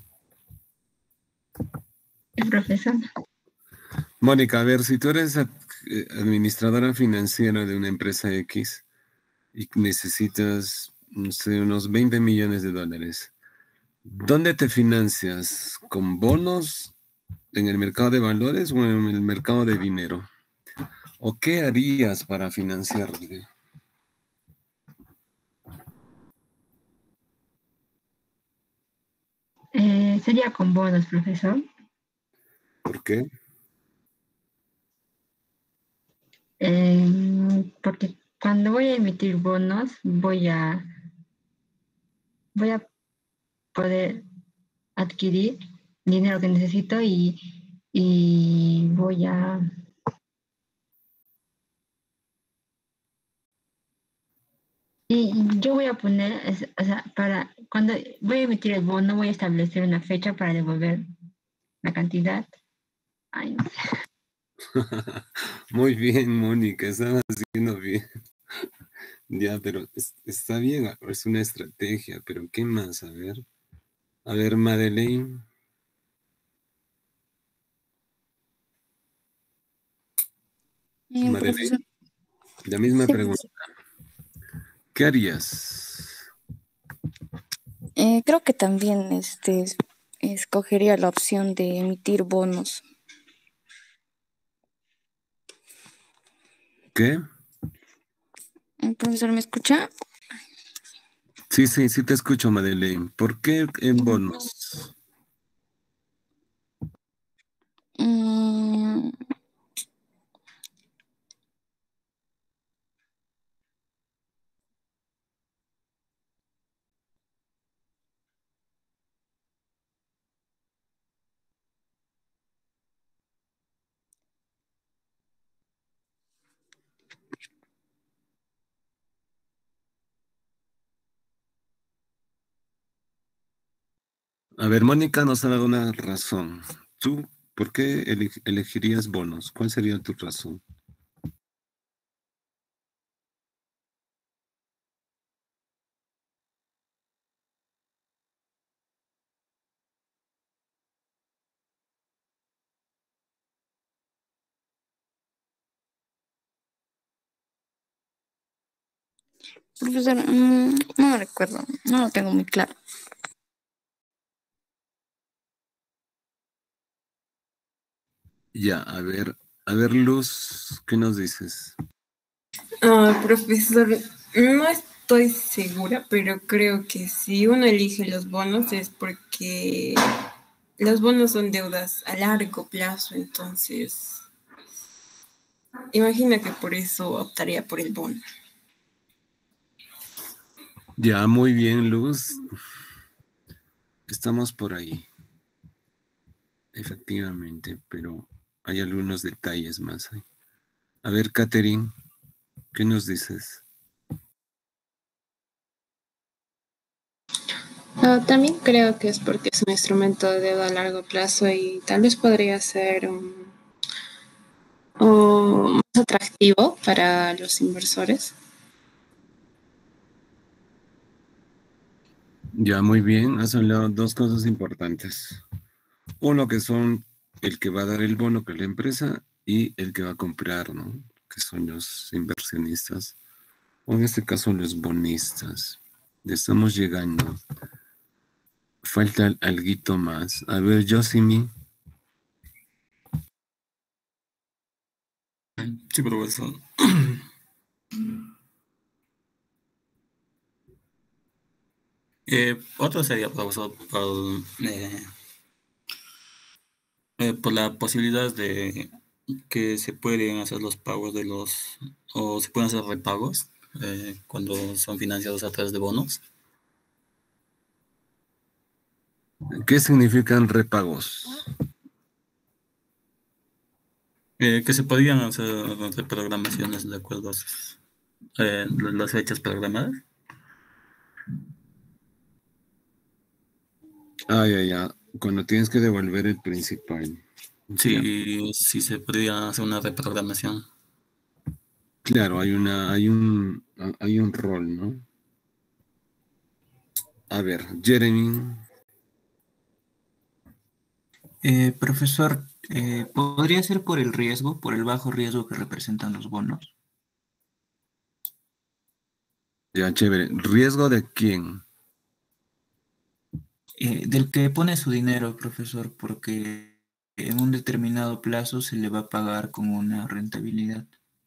El profesor. Mónica, a ver, si tú eres ad- eh, administradora financiera de una empresa X y necesitas, no sé, unos veinte millones de dólares, ¿dónde te financias? ¿Con bonos en el mercado de valores o en el mercado de dinero? ¿O qué harías para financiarte? Eh, sería con bonos, profesor. ¿Por qué? Eh, porque cuando voy a emitir bonos, voy a, voy a poder adquirir dinero que necesito y, y voy a y yo voy a poner, es- o sea, para cuando voy a emitir el bono, voy a establecer una fecha para devolver la cantidad. Ay, no sé. Muy bien, Mónica, estás haciendo bien. Ya, pero es- está bien, es una estrategia, pero ¿qué más? A ver, a ver, Madeleine, Eh, Madeleine, profesor, la misma sí, pregunta. profesor. ¿Qué harías? Eh, creo que también este, escogería la opción de emitir bonos. ¿Qué? Eh, profesor, ¿me escucha? Sí, sí, sí te escucho, Madeleine. ¿Por qué en bonos? Mm, A ver, Mónica nos ha dado una razón. ¿Tú por qué ele- elegirías bonos? ¿Cuál sería tu razón? profesor, mm, no me recuerdo, no lo tengo muy claro. Ya, a ver, a ver, Luz, ¿qué nos dices? Ah, profesor, no estoy segura, pero creo que si uno elige los bonos es porque los bonos son deudas a largo plazo, entonces imagino que por eso optaría por el bono. Ya, muy bien, Luz. Estamos por ahí, efectivamente, pero hay algunos detalles más ahí. A ver, Catherine, ¿qué nos dices? No, también creo que es porque es un instrumento de deuda a largo plazo y tal vez podría ser um, o más atractivo para los inversores. Ya, muy bien, has hablado dos cosas importantes. Uno que son el que va a dar el bono, que es la empresa, y el que va a comprar, ¿no? Que son los inversionistas, o en este caso los bonistas. Le estamos llegando. Falta alguito más. A ver, Josimi. Sí, profesor. Eh, otro sería, profesor, por, eh, eh, por la posibilidad de que se pueden hacer los pagos de los, o se pueden hacer repagos eh, cuando son financiados a través de bonos. ¿Qué significan repagos? Eh, que se podían hacer reprogramaciones de acuerdo a sus, eh, las fechas programadas. Ah, ya, ya. Cuando tienes que devolver el principal. Sí, sí se podría hacer una reprogramación. Claro, hay una, hay un, hay un rol, ¿no? A ver, Jeremy. Eh, profesor, eh, ¿podría ser por el riesgo, por el bajo riesgo que representan los bonos? Ya, chévere. ¿Riesgo de quién? Eh, del que pone su dinero, profesor, porque en un determinado plazo se le va a pagar con una rentabilidad.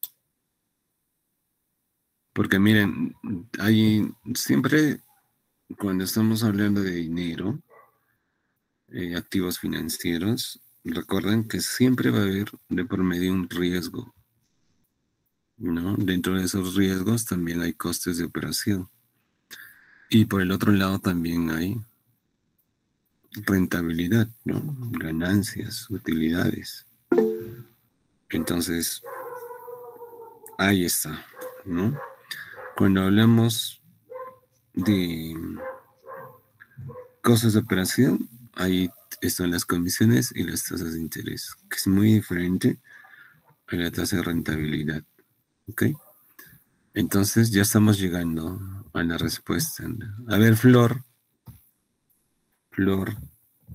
Porque miren, hay siempre cuando estamos hablando de dinero, eh, activos financieros, recuerden que siempre va a haber de por medio un riesgo, ¿no? Dentro de esos riesgos también hay costes de operación. Y por el otro lado también hay rentabilidad, ¿no? Ganancias, utilidades. Entonces, ahí está, ¿no? Cuando hablamos de costos de operación, ahí están las comisiones y las tasas de interés, que es muy diferente a la tasa de rentabilidad, ¿ok? Entonces ya estamos llegando a la respuesta. A ver, Flor. Flor.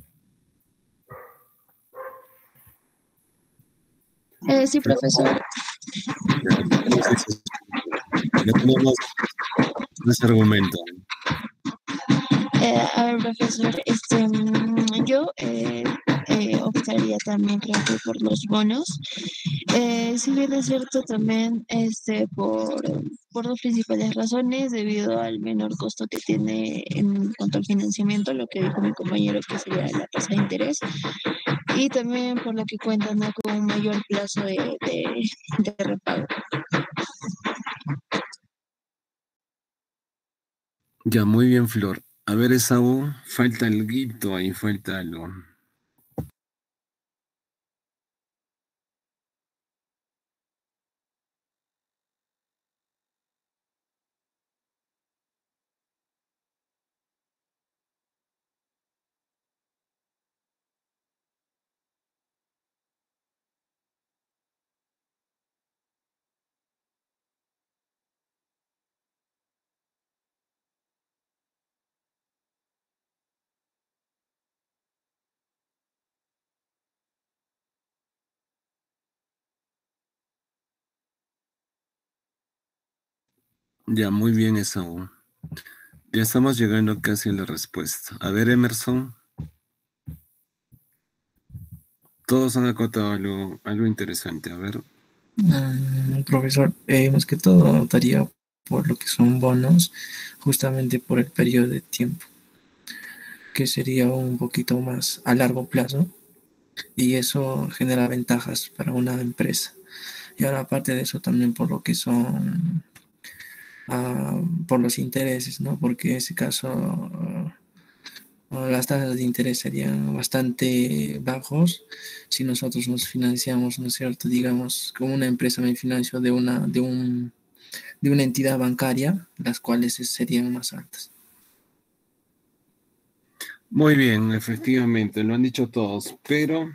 Eh, sí, profesor. Ya tenemos más argumento. Eh, a ver, profesor, este, mm, yo eh, eh, optaría también, creo que por los bonos. Eh, si bien es cierto, también este, por, por dos principales razones, debido al menor costo que tiene en cuanto al financiamiento, lo que dijo mi compañero que sería la tasa de interés, y también por lo que cuentan, ¿no?, con un mayor plazo de, de, de repago. Ya, muy bien, Flor. A ver, Esaú, falta el guito, ahí falta algo. Ya, muy bien, Esaú. Ya estamos llegando casi a la respuesta. A ver, Emerson. Todos han acotado algo, algo interesante. A ver. Mm, profesor, eh, más que todo optaría por lo que son bonos, justamente por el periodo de tiempo, que sería un poquito más a largo plazo, y eso genera ventajas para una empresa. Y ahora, aparte de eso, también por lo que son, ah, por los intereses, ¿no? Porque en ese caso, ah, las tasas de interés serían bastante bajos si nosotros nos financiamos, ¿no es cierto? Digamos, como una empresa me financio de una, de un, de una entidad bancaria, las cuales serían más altas. Muy bien, efectivamente, lo han dicho todos, pero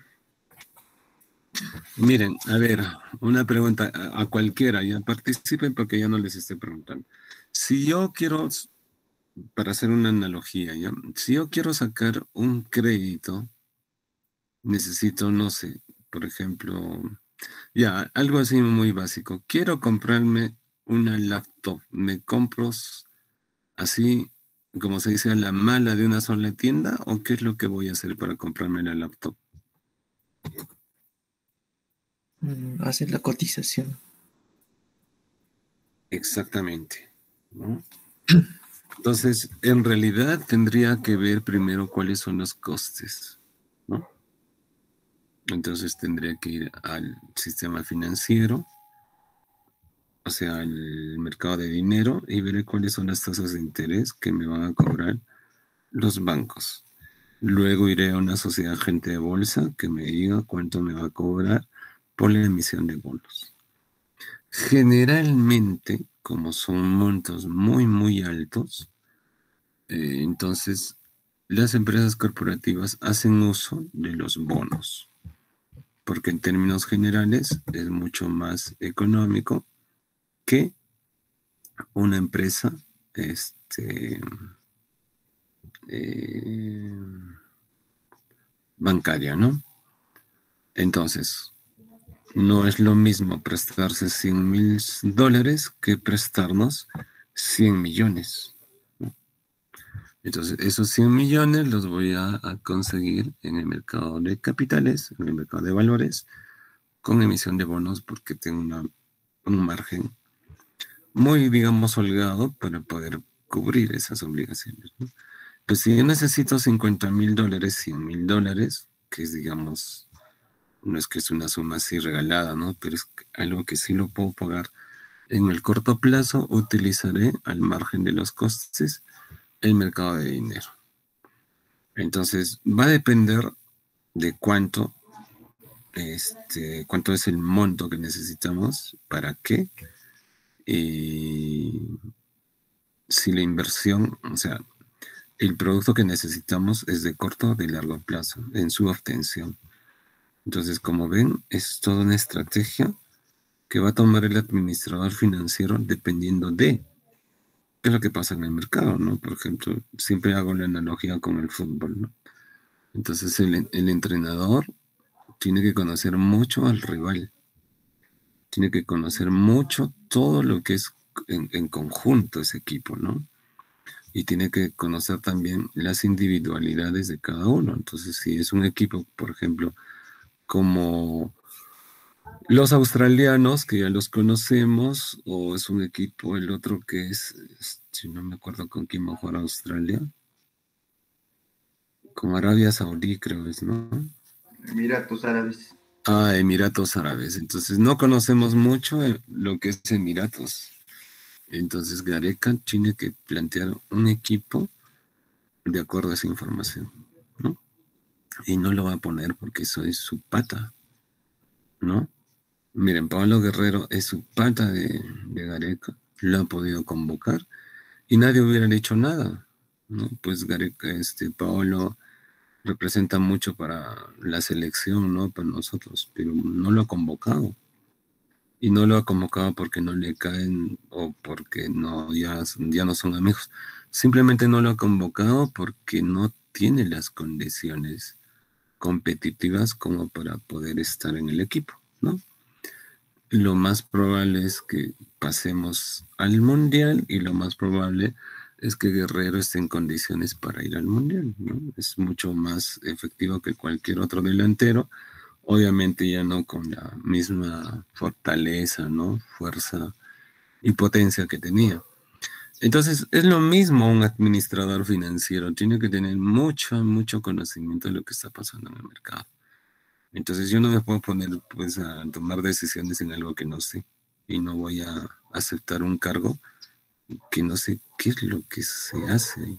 miren, a ver, una pregunta a, a cualquiera, ya participen porque ya no les estoy preguntando. Si yo quiero, para hacer una analogía, ¿ya? Si yo quiero sacar un crédito, necesito, no sé, por ejemplo, ya, algo así muy básico. Quiero comprarme una laptop, ¿me compro así, como se dice, a la mala de una sola tienda o qué es lo que voy a hacer para comprarme la laptop? Mm, hacer la cotización. Exactamente, ¿no? Entonces, en realidad tendría que ver primero cuáles son los costes, ¿no? Entonces tendría que ir al sistema financiero, o sea, al mercado de dinero y ver cuáles son las tasas de interés que me van a cobrar los bancos. Luego iré a una sociedad agente de bolsa que me diga cuánto me va a cobrar por la emisión de bonos. Generalmente, como son montos muy, muy altos, eh, entonces las empresas corporativas hacen uso de los bonos, porque en términos generales es mucho más económico que una empresa este, eh, bancaria, ¿no? Entonces, no es lo mismo prestarse cien mil dólares que prestarnos cien millones. ¿no? Entonces, esos cien millones los voy a, a conseguir en el mercado de capitales, en el mercado de valores, con emisión de bonos, porque tengo una, un margen muy, digamos, holgado para poder cubrir esas obligaciones. ¿no? Pues si yo necesito cincuenta mil dólares, cien mil dólares, que es, digamos, no es que es una suma así regalada, ¿no? Pero es algo que sí lo puedo pagar en el corto plazo, utilizaré al margen de los costes el mercado de dinero. Entonces, va a depender de cuánto, este, cuánto es el monto que necesitamos, para qué, y si la inversión, o sea, el producto que necesitamos es de corto o de largo plazo, en su obtención. Entonces, como ven, es toda una estrategia que va a tomar el administrador financiero dependiendo de qué es lo que pasa en el mercado, ¿no? Por ejemplo, siempre hago la analogía con el fútbol, ¿no? Entonces, el, el entrenador tiene que conocer mucho al rival, tiene que conocer mucho todo lo que es en, en conjunto ese equipo, ¿no? Y tiene que conocer también las individualidades de cada uno. Entonces, si es un equipo, por ejemplo, como los australianos, que ya los conocemos, o es un equipo, el otro que es, si no me acuerdo con quién va a jugar Australia, con Arabia Saudí creo es, ¿no? Emiratos Árabes. Ah, Emiratos Árabes. Entonces no conocemos mucho lo que es Emiratos. Entonces Gareca tiene que plantear un equipo de acuerdo a esa información, ¿no? Y no lo va a poner porque eso es su pata, ¿no? Miren, Pablo Guerrero es su pata de, de Gareca, lo ha podido convocar y nadie hubiera hecho nada, ¿no? Pues Gareca, este, Pablo representa mucho para la selección, ¿no? Para nosotros, pero no lo ha convocado. Y no lo ha convocado porque no le caen o porque no, ya, ya no son amigos. Simplemente no lo ha convocado porque no tiene las condiciones competitivas como para poder estar en el equipo, ¿no? Lo más probable es que pasemos al Mundial y lo más probable es que Guerrero esté en condiciones para ir al Mundial, ¿no? Es mucho más efectivo que cualquier otro delantero, obviamente ya no con la misma fortaleza, ¿no? Fuerza y potencia que tenía. Entonces, es lo mismo un administrador financiero, tiene que tener mucho, mucho conocimiento de lo que está pasando en el mercado. Entonces, yo no me puedo poner, pues, a tomar decisiones en algo que no sé, y no voy a aceptar un cargo que no sé qué es lo que se hace.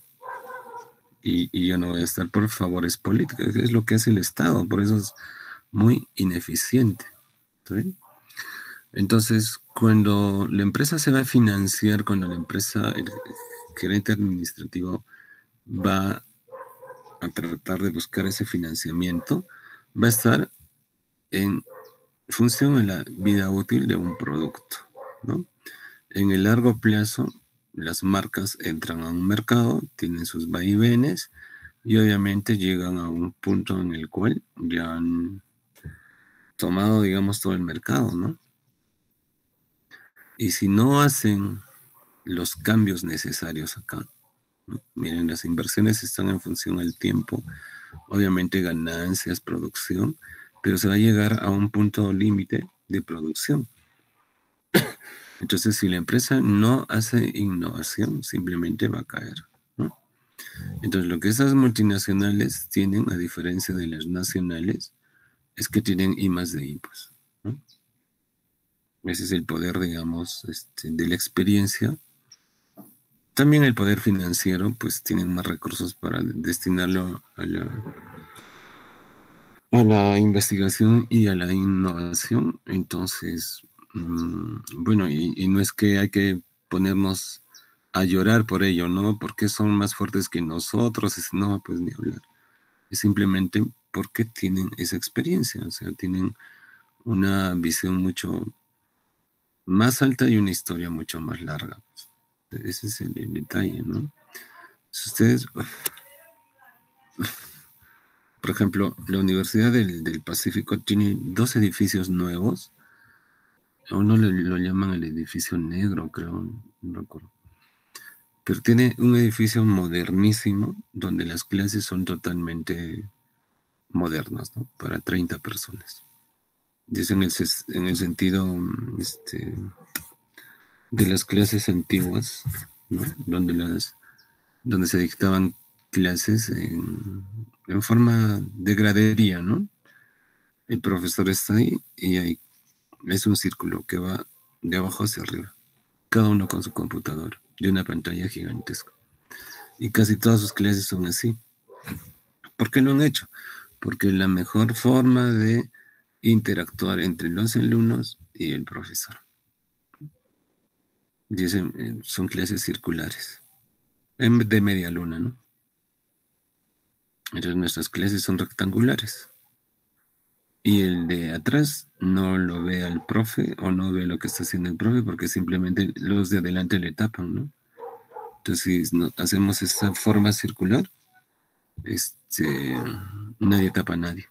Y, y yo no voy a estar por favores políticos, es lo que hace el Estado, por eso es muy ineficiente. ¿Sí? Entonces, cuando la empresa se va a financiar, cuando la empresa, el gerente administrativo va a tratar de buscar ese financiamiento, va a estar en función de la vida útil de un producto, ¿no? En el largo plazo, las marcas entran a un mercado, tienen sus vaivenes y obviamente llegan a un punto en el cual ya han tomado, digamos, todo el mercado, ¿no? Y si no hacen los cambios necesarios acá, ¿no? Miren, las inversiones están en función al tiempo, obviamente ganancias, producción, pero se va a llegar a un punto límite de producción. Entonces, si la empresa no hace innovación, simplemente va a caer, ¿no? Entonces, lo que esas multinacionales tienen, a diferencia de las nacionales, es que tienen I más D I, pues, ¿no? Ese es el poder, digamos, este, de la experiencia. También el poder financiero, pues tienen más recursos para destinarlo a la, a la investigación y a la innovación. Entonces, mmm, bueno, y, y no es que hay que ponernos a llorar por ello, ¿no? Porque son más fuertes que nosotros. Es- no, pues ni hablar. Es simplemente porque tienen esa experiencia, o sea, tienen una visión mucho más alta y una historia mucho más larga. Ese es el, el detalle, ¿no? Si ustedes, por ejemplo, la Universidad del, del Pacífico tiene dos edificios nuevos. A uno le, lo llaman el edificio negro, creo, no recuerdo. Pero tiene un edificio modernísimo donde las clases son totalmente modernas, ¿no? Para treinta personas. Dice en el, ses- en el sentido mm, este, de las clases antiguas, ¿no? Donde, las, donde se dictaban clases en, en forma de gradería, ¿no? El profesor está ahí y ahí es un círculo que va de abajo hacia arriba, cada uno con su computadora, de una pantalla gigantesca. Y casi todas sus clases son así. ¿Por qué lo han hecho? Porque la mejor forma de interactuar entre los alumnos y el profesor. Dicen, eh, son clases circulares, en vez de media luna, ¿no? Entonces nuestras clases son rectangulares. Y el de atrás no lo ve al profe o no ve lo que está haciendo el profe porque simplemente los de adelante le tapan, ¿no? Entonces, si no, hacemos esta forma circular, este, nadie tapa a nadie.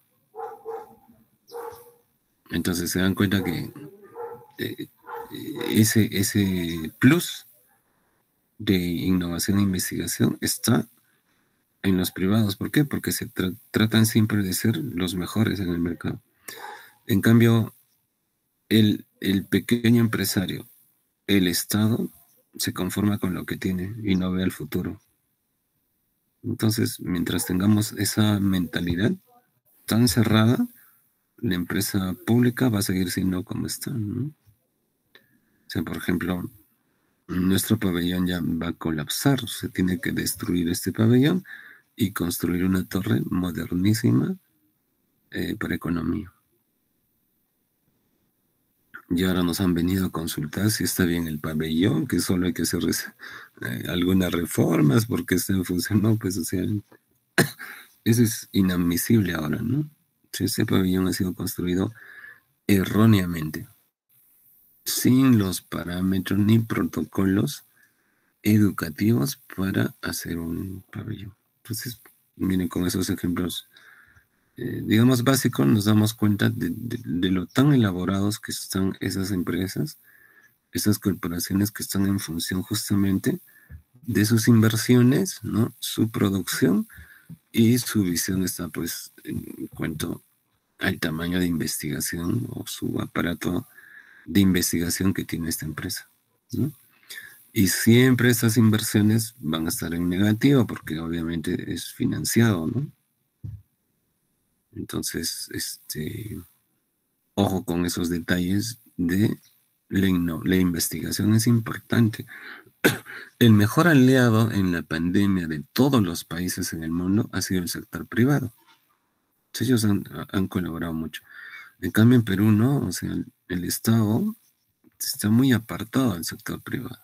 Entonces se dan cuenta que eh, ese, ese plus de innovación e investigación está en los privados. ¿Por qué? Porque se tra- tratan siempre de ser los mejores en el mercado. En cambio, el, el pequeño empresario, el Estado, se conforma con lo que tiene y no ve al futuro. Entonces, mientras tengamos esa mentalidad tan cerrada, la empresa pública va a seguir siendo como está, ¿no? O sea, por ejemplo, nuestro pabellón ya va a colapsar, se tiene que destruir este pabellón y construir una torre modernísima eh, para economía. Y ahora nos han venido a consultar si está bien el pabellón, que solo hay que hacer eh, algunas reformas porque está en función. No, pues, o sea, eso es inadmisible ahora, ¿no? Si este pabellón ha sido construido erróneamente, sin los parámetros ni protocolos educativos para hacer un pabellón. Entonces, miren, con esos ejemplos, eh, digamos, básicos, nos damos cuenta de, de, de lo tan elaborados que están esas empresas, esas corporaciones que están en función justamente de sus inversiones, ¿no? Su producción y su visión está, pues, en cuanto al tamaño de investigación o su aparato de investigación que tiene esta empresa, ¿no? Y siempre esas inversiones van a estar en negativo porque obviamente es financiado, ¿no? Entonces, este, ojo con esos detalles de la, inno- la investigación es importante. El mejor aliado en la pandemia de todos los países en el mundo ha sido el sector privado. Ellos han, han colaborado mucho. En cambio, en Perú no, o sea, el, el Estado está muy apartado del sector privado.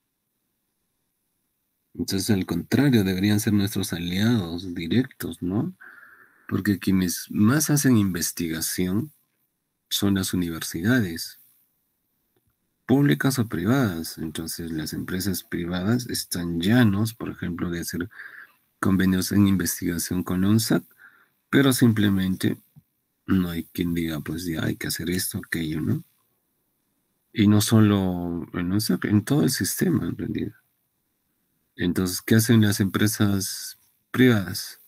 Entonces, al contrario, deberían ser nuestros aliados directos, ¿no? Porque quienes más hacen investigación son las universidades, públicas o privadas. Entonces, las empresas privadas están llanos, por ejemplo, de hacer convenios en investigación con ONSAT, pero simplemente no hay quien diga, pues ya hay que hacer esto, aquello, ¿no? Y no solo en ONSAT, en todo el sistema, en realidad. Entonces, ¿qué hacen las empresas privadas?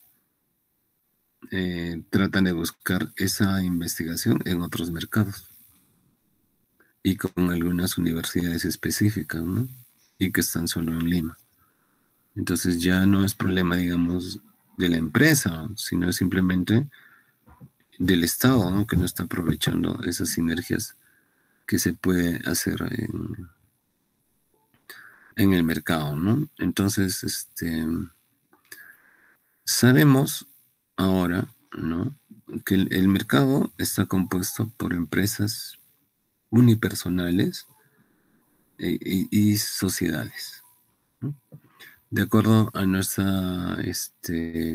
Eh, tratan de buscar esa investigación en otros mercados y con algunas universidades específicas, ¿no? Y que están solo en Lima. Entonces ya no es problema, digamos, de la empresa, sino simplemente del Estado, ¿no? Que no está aprovechando esas sinergias que se puede hacer en, en el mercado, ¿no? Entonces, este, sabemos ahora, ¿no? Que el, el mercado está compuesto por empresas unipersonales e- y, y sociedades. ¿no? De acuerdo a nuestra, este,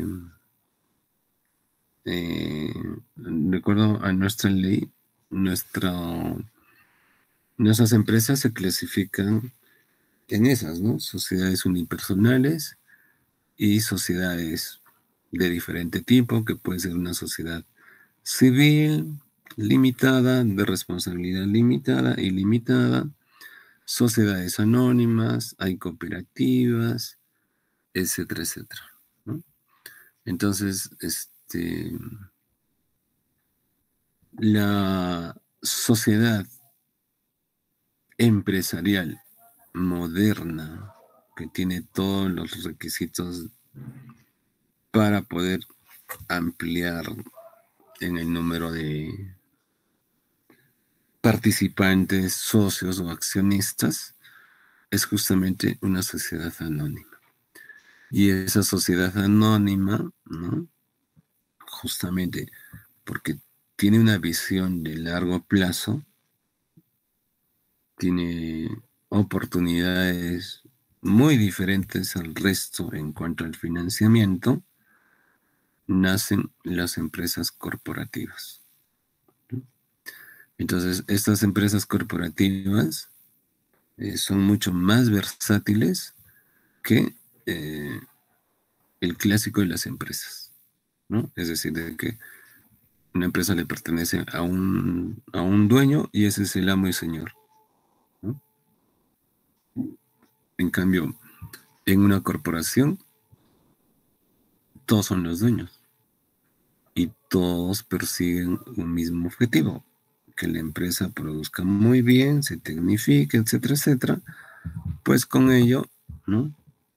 eh, de acuerdo a nuestra ley, nuestra, nuestras empresas se clasifican en esas, ¿no? Sociedades unipersonales y sociedades de diferente tipo, que puede ser una sociedad civil, limitada, de responsabilidad limitada y limitada, sociedades anónimas, hay cooperativas, etcétera, etcétera, ¿no? Entonces, este, la sociedad empresarial moderna, que tiene todos los requisitos para poder ampliar en el número de participantes, socios o accionistas, es justamente una sociedad anónima. Y esa sociedad anónima, ¿no? Justamente porque tiene una visión de largo plazo, tiene oportunidades muy diferentes al resto en cuanto al financiamiento, nacen las empresas corporativas. Entonces, estas empresas corporativas eh, son mucho más versátiles que eh, el clásico de las empresas, ¿no? Es decir, de que una empresa le pertenece a un, a un dueño y ese es el amo y señor, ¿no? En cambio, en una corporación, todos son los dueños y todos persiguen un mismo objetivo, que la empresa produzca muy bien, se tecnifique, etcétera, etcétera. Pues con ello, ¿no?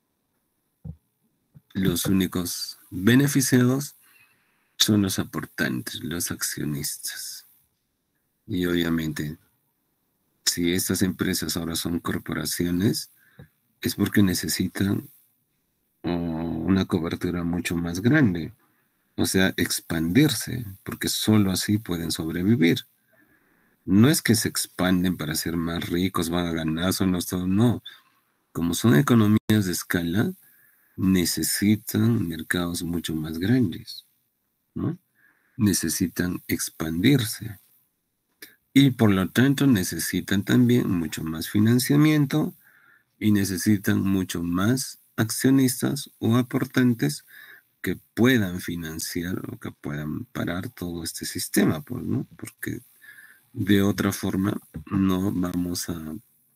Los únicos beneficiados son los aportantes, los accionistas. Y obviamente, si estas empresas ahora son corporaciones, es porque necesitan oh, una cobertura mucho más grande. O sea, expandirse, porque solo así pueden sobrevivir. No es que se expanden para ser más ricos, van a ganar, son los todos, no. Como son economías de escala, necesitan mercados mucho más grandes, ¿no? Necesitan expandirse. Y por lo tanto necesitan también mucho más financiamiento y necesitan mucho más accionistas o aportantes que puedan financiar o que puedan parar todo este sistema, pues, ¿no? Porque de otra forma no vamos a,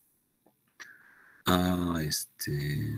a este,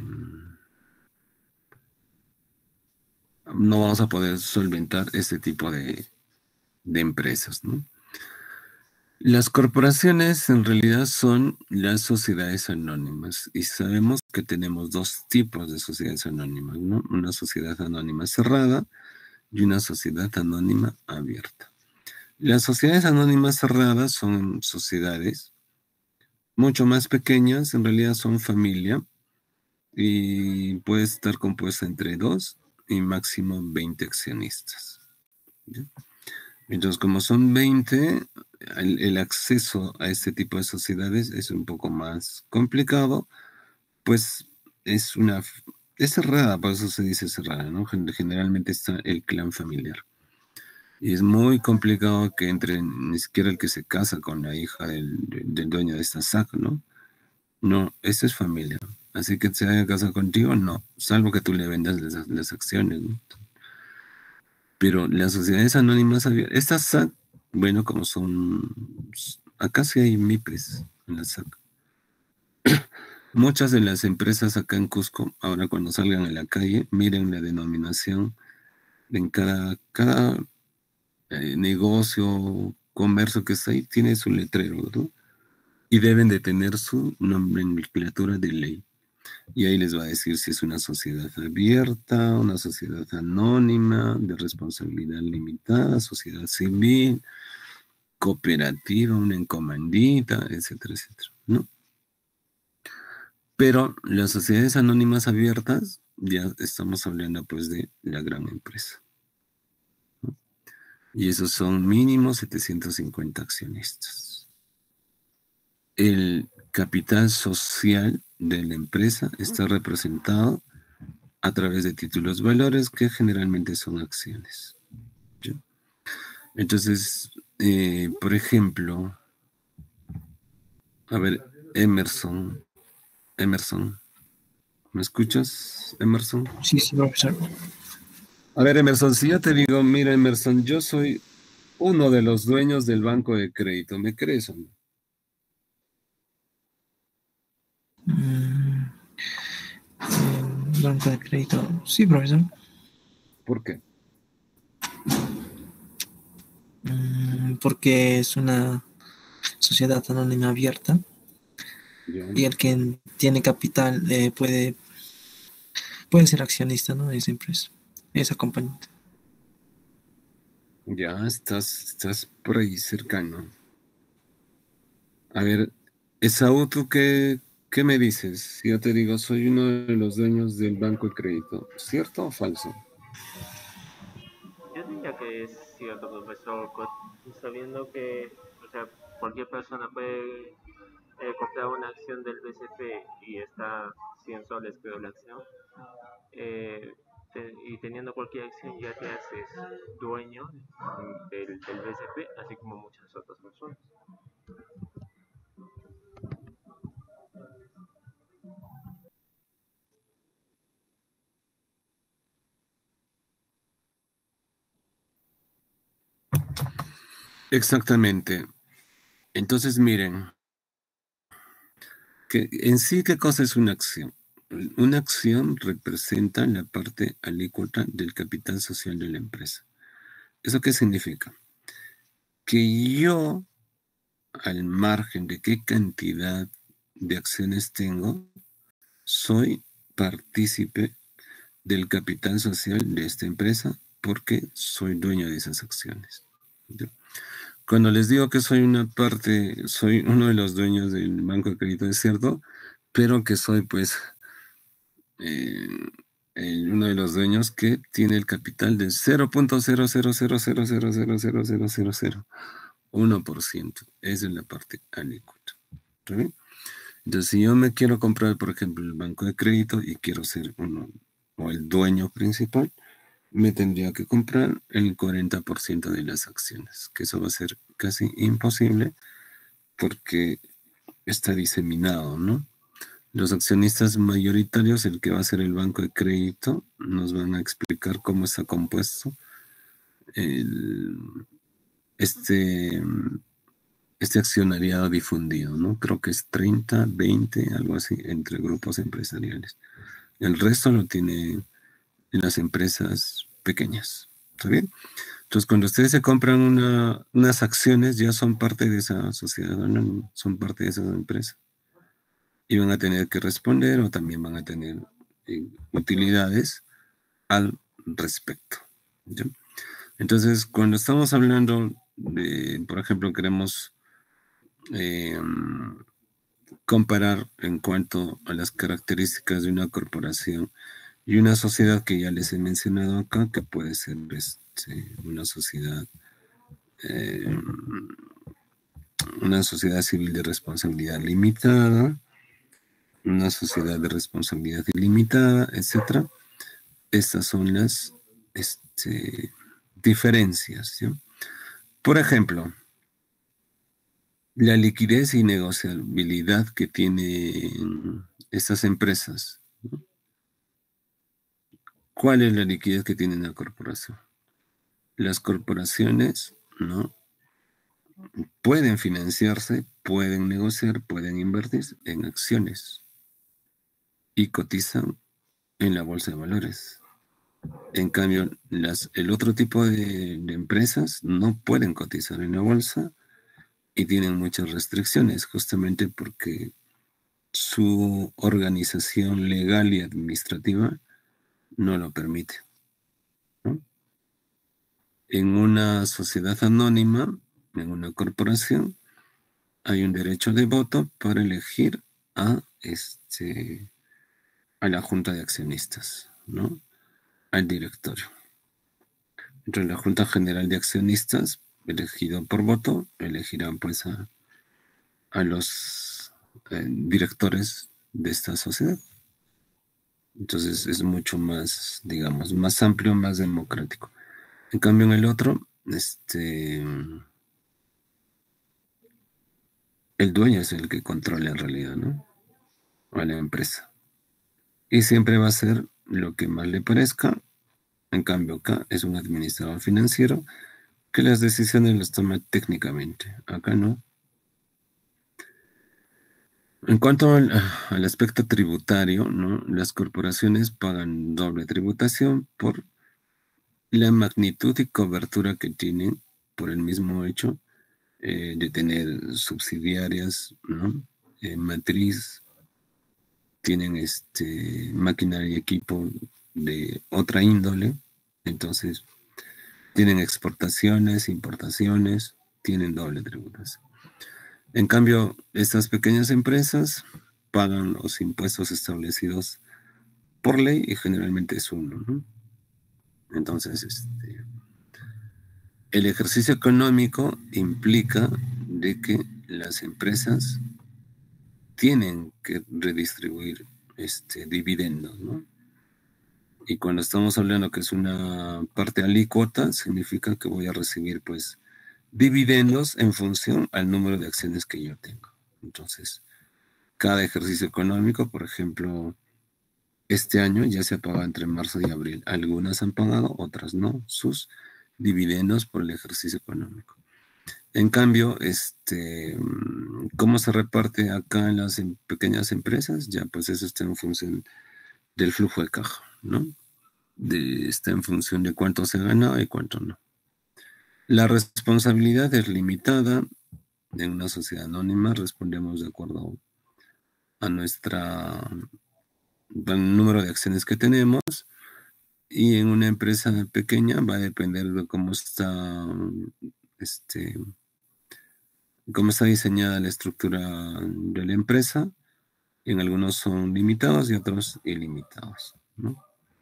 no vamos a poder solventar este tipo de, de empresas, ¿no? Las corporaciones en realidad son las sociedades anónimas y sabemos que tenemos dos tipos de sociedades anónimas, ¿no? Una sociedad anónima cerrada y una sociedad anónima abierta. Las sociedades anónimas cerradas son sociedades mucho más pequeñas, en realidad son familia y puede estar compuesta entre dos y máximo veinte accionistas, ¿ya? Entonces, como son veinte, el, el acceso a este tipo de sociedades es un poco más complicado, pues es una, es cerrada, por eso se dice cerrada, ¿no? Generalmente está el clan familiar. Y es muy complicado que entre ni siquiera el que se casa con la hija del, del dueño de esta S A C, ¿no? No, esto es familia. Así que se vaya a casar contigo, no, salvo que tú le vendas las, las acciones, ¿no? Pero las sociedades anónimas abiertas, estas S A C, bueno, como son, acá sí hay MIPES en la S A C. Muchas de las empresas acá en Cusco, ahora cuando salgan a la calle, miren la denominación en cada, cada eh, negocio, comercio que está ahí, tiene su letrero, ¿no? Y deben de tener su nomenclatura de ley. Y ahí les va a decir si es una sociedad abierta, una sociedad anónima, de responsabilidad limitada, sociedad civil, cooperativa, una encomendita, etcétera, etcétera, ¿no? Pero las sociedades anónimas abiertas, ya estamos hablando pues de la gran empresa, ¿no? Y esos son mínimo setecientos cincuenta accionistas. El capital social de la empresa está representado a través de títulos valores que generalmente son acciones. ¿Ya? Entonces, eh, por ejemplo, a ver, Emerson, Emerson, ¿me escuchas, Emerson? Sí, sí, profesor. A ver, Emerson, si yo te digo, mira, Emerson, yo soy uno de los dueños del banco de crédito, ¿me crees o no? Mm, eh, banco de crédito. Sí, profesor. ¿Por qué? Mm, porque es una sociedad anónima abierta Ya. y el que tiene capital eh, puede, puede ser accionista, ¿no? De esa empresa, esa compañía. Ya estás, estás por ahí cercano. A ver, Esaú, ¿tú qué, qué me dices? Si yo te digo, soy uno de los dueños del banco de crédito, ¿cierto o falso? Yo diría que es cierto, profesor, pues, sabiendo que, o sea, cualquier persona puede eh, comprar una acción del B C P y está cien soles, creo, la acción, eh, te- y teniendo cualquier acción ya te haces dueño del, del B C P, así como muchas otras personas. Exactamente. Entonces, miren, que en sí, ¿qué cosa es una acción? Una acción representa la parte alícuota del capital social de la empresa. ¿Eso qué significa? Que yo, al margen de qué cantidad de acciones tengo, soy partícipe del capital social de esta empresa porque soy dueño de esas acciones. ¿Ya? Cuando les digo que soy una parte, soy uno de los dueños del banco de crédito, es cierto, pero que soy pues eh, el- uno de los dueños que tiene el capital del cero punto cero cero cero cero cero cero cero cero cero cero uno por ciento. Esa es la parte alícuota. ¿Está bien? Entonces, si yo me quiero comprar, por ejemplo, el banco de crédito y quiero ser uno o el dueño principal, me tendría que comprar el cuarenta por ciento de las acciones, que eso va a ser casi imposible porque está diseminado, ¿no? Los accionistas mayoritarios, el que va a ser el banco de crédito, nos van a explicar cómo está compuesto el, este, este accionariado difundido, ¿no? Creo que es treinta, veinte, algo así, entre grupos empresariales. El resto lo tiene en las empresas pequeñas. ¿Está bien? Entonces, cuando ustedes se compran una, unas acciones, ya son parte de esa sociedad anónima, son parte de esa empresa. Y van a tener que responder o también van a tener eh, utilidades al respecto. ¿Ya? Entonces, cuando estamos hablando de, por ejemplo, queremos eh, comparar en cuanto a las características de una corporación y una sociedad que ya les he mencionado acá, que puede ser este, una sociedad, eh, una sociedad civil de responsabilidad limitada, una sociedad de responsabilidad ilimitada, etcétera. Estas son las este, diferencias. ¿Sí? Por ejemplo, la liquidez y negociabilidad que tienen estas empresas. ¿No? ¿Cuál es la liquidez que tiene una corporación? Las corporaciones, ¿no? Pueden financiarse, pueden negociar, pueden invertir en acciones y cotizan en la bolsa de valores. En cambio, las, el otro tipo de, de empresas no pueden cotizar en la bolsa y tienen muchas restricciones, justamente porque su organización legal y administrativa no lo permite. ¿No? En una sociedad anónima, en una corporación, hay un derecho de voto para elegir a, este, a la junta de accionistas, ¿no? Al directorio. Entre la Junta General de Accionistas, elegido por voto, elegirán pues a, a los eh, directores de esta sociedad. Entonces es mucho más, digamos, más amplio, más democrático. En cambio, en el otro, este, el dueño es el que controla en realidad, ¿no? A la empresa. Y siempre va a ser lo que más le parezca. En cambio, acá es un administrador financiero que las decisiones las toma técnicamente. Acá no. En cuanto al, al aspecto tributario, ¿no? Las corporaciones pagan doble tributación por la magnitud y cobertura que tienen por el mismo hecho eh, de tener subsidiarias, ¿no? Eh, matriz, tienen este, maquinaria y equipo de otra índole, entonces tienen exportaciones, importaciones, tienen doble tributación. En cambio, estas pequeñas empresas pagan los impuestos establecidos por ley y generalmente es uno, ¿no? Entonces, este, el ejercicio económico implica de que las empresas tienen que redistribuir este, dividendos, ¿no? Y cuando estamos hablando que es una parte alícuota, significa que voy a recibir, pues, dividendos en función al número de acciones que yo tengo. Entonces, cada ejercicio económico, por ejemplo, este año ya se ha pagado entre marzo y abril. Algunas han pagado, otras no, sus dividendos por el ejercicio económico. En cambio, este, ¿cómo se reparte acá en las em- pequeñas empresas? Ya, pues eso está en función del flujo de caja, ¿no? De, está en función de cuánto se gana y cuánto no. La responsabilidad es limitada. En una sociedad anónima respondemos de acuerdo a nuestra al número de acciones que tenemos, y en una empresa pequeña va a depender de cómo está este cómo está diseñada la estructura de la empresa. En algunos son limitados y otros ilimitados, ¿no?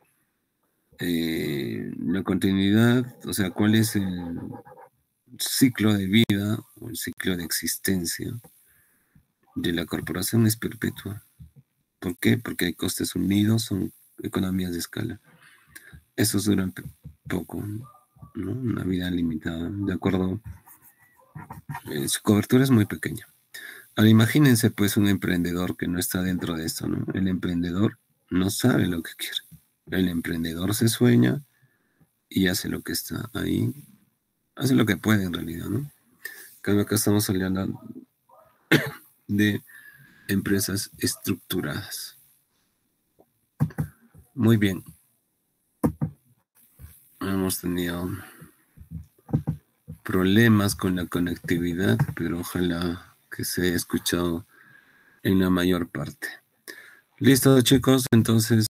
Eh, la continuidad, o sea, cuál es el ciclo de vida o el ciclo de existencia de la corporación es perpetua. ¿Por qué? Porque hay costes unidos, son economías de escala. Esos duran pe- poco, ¿no? Una vida limitada, de acuerdo. Eh, su cobertura es muy pequeña. Ahora imagínense pues un emprendedor que no está dentro de esto, ¿no? El emprendedor no sabe lo que quiere. El emprendedor se sueña y hace lo que está ahí, hace lo que puede en realidad, ¿no? En cambio, acá estamos hablando de empresas estructuradas. Muy bien. Hemos tenido problemas con la conectividad, pero ojalá que se haya escuchado en la mayor parte. Listo, chicos, entonces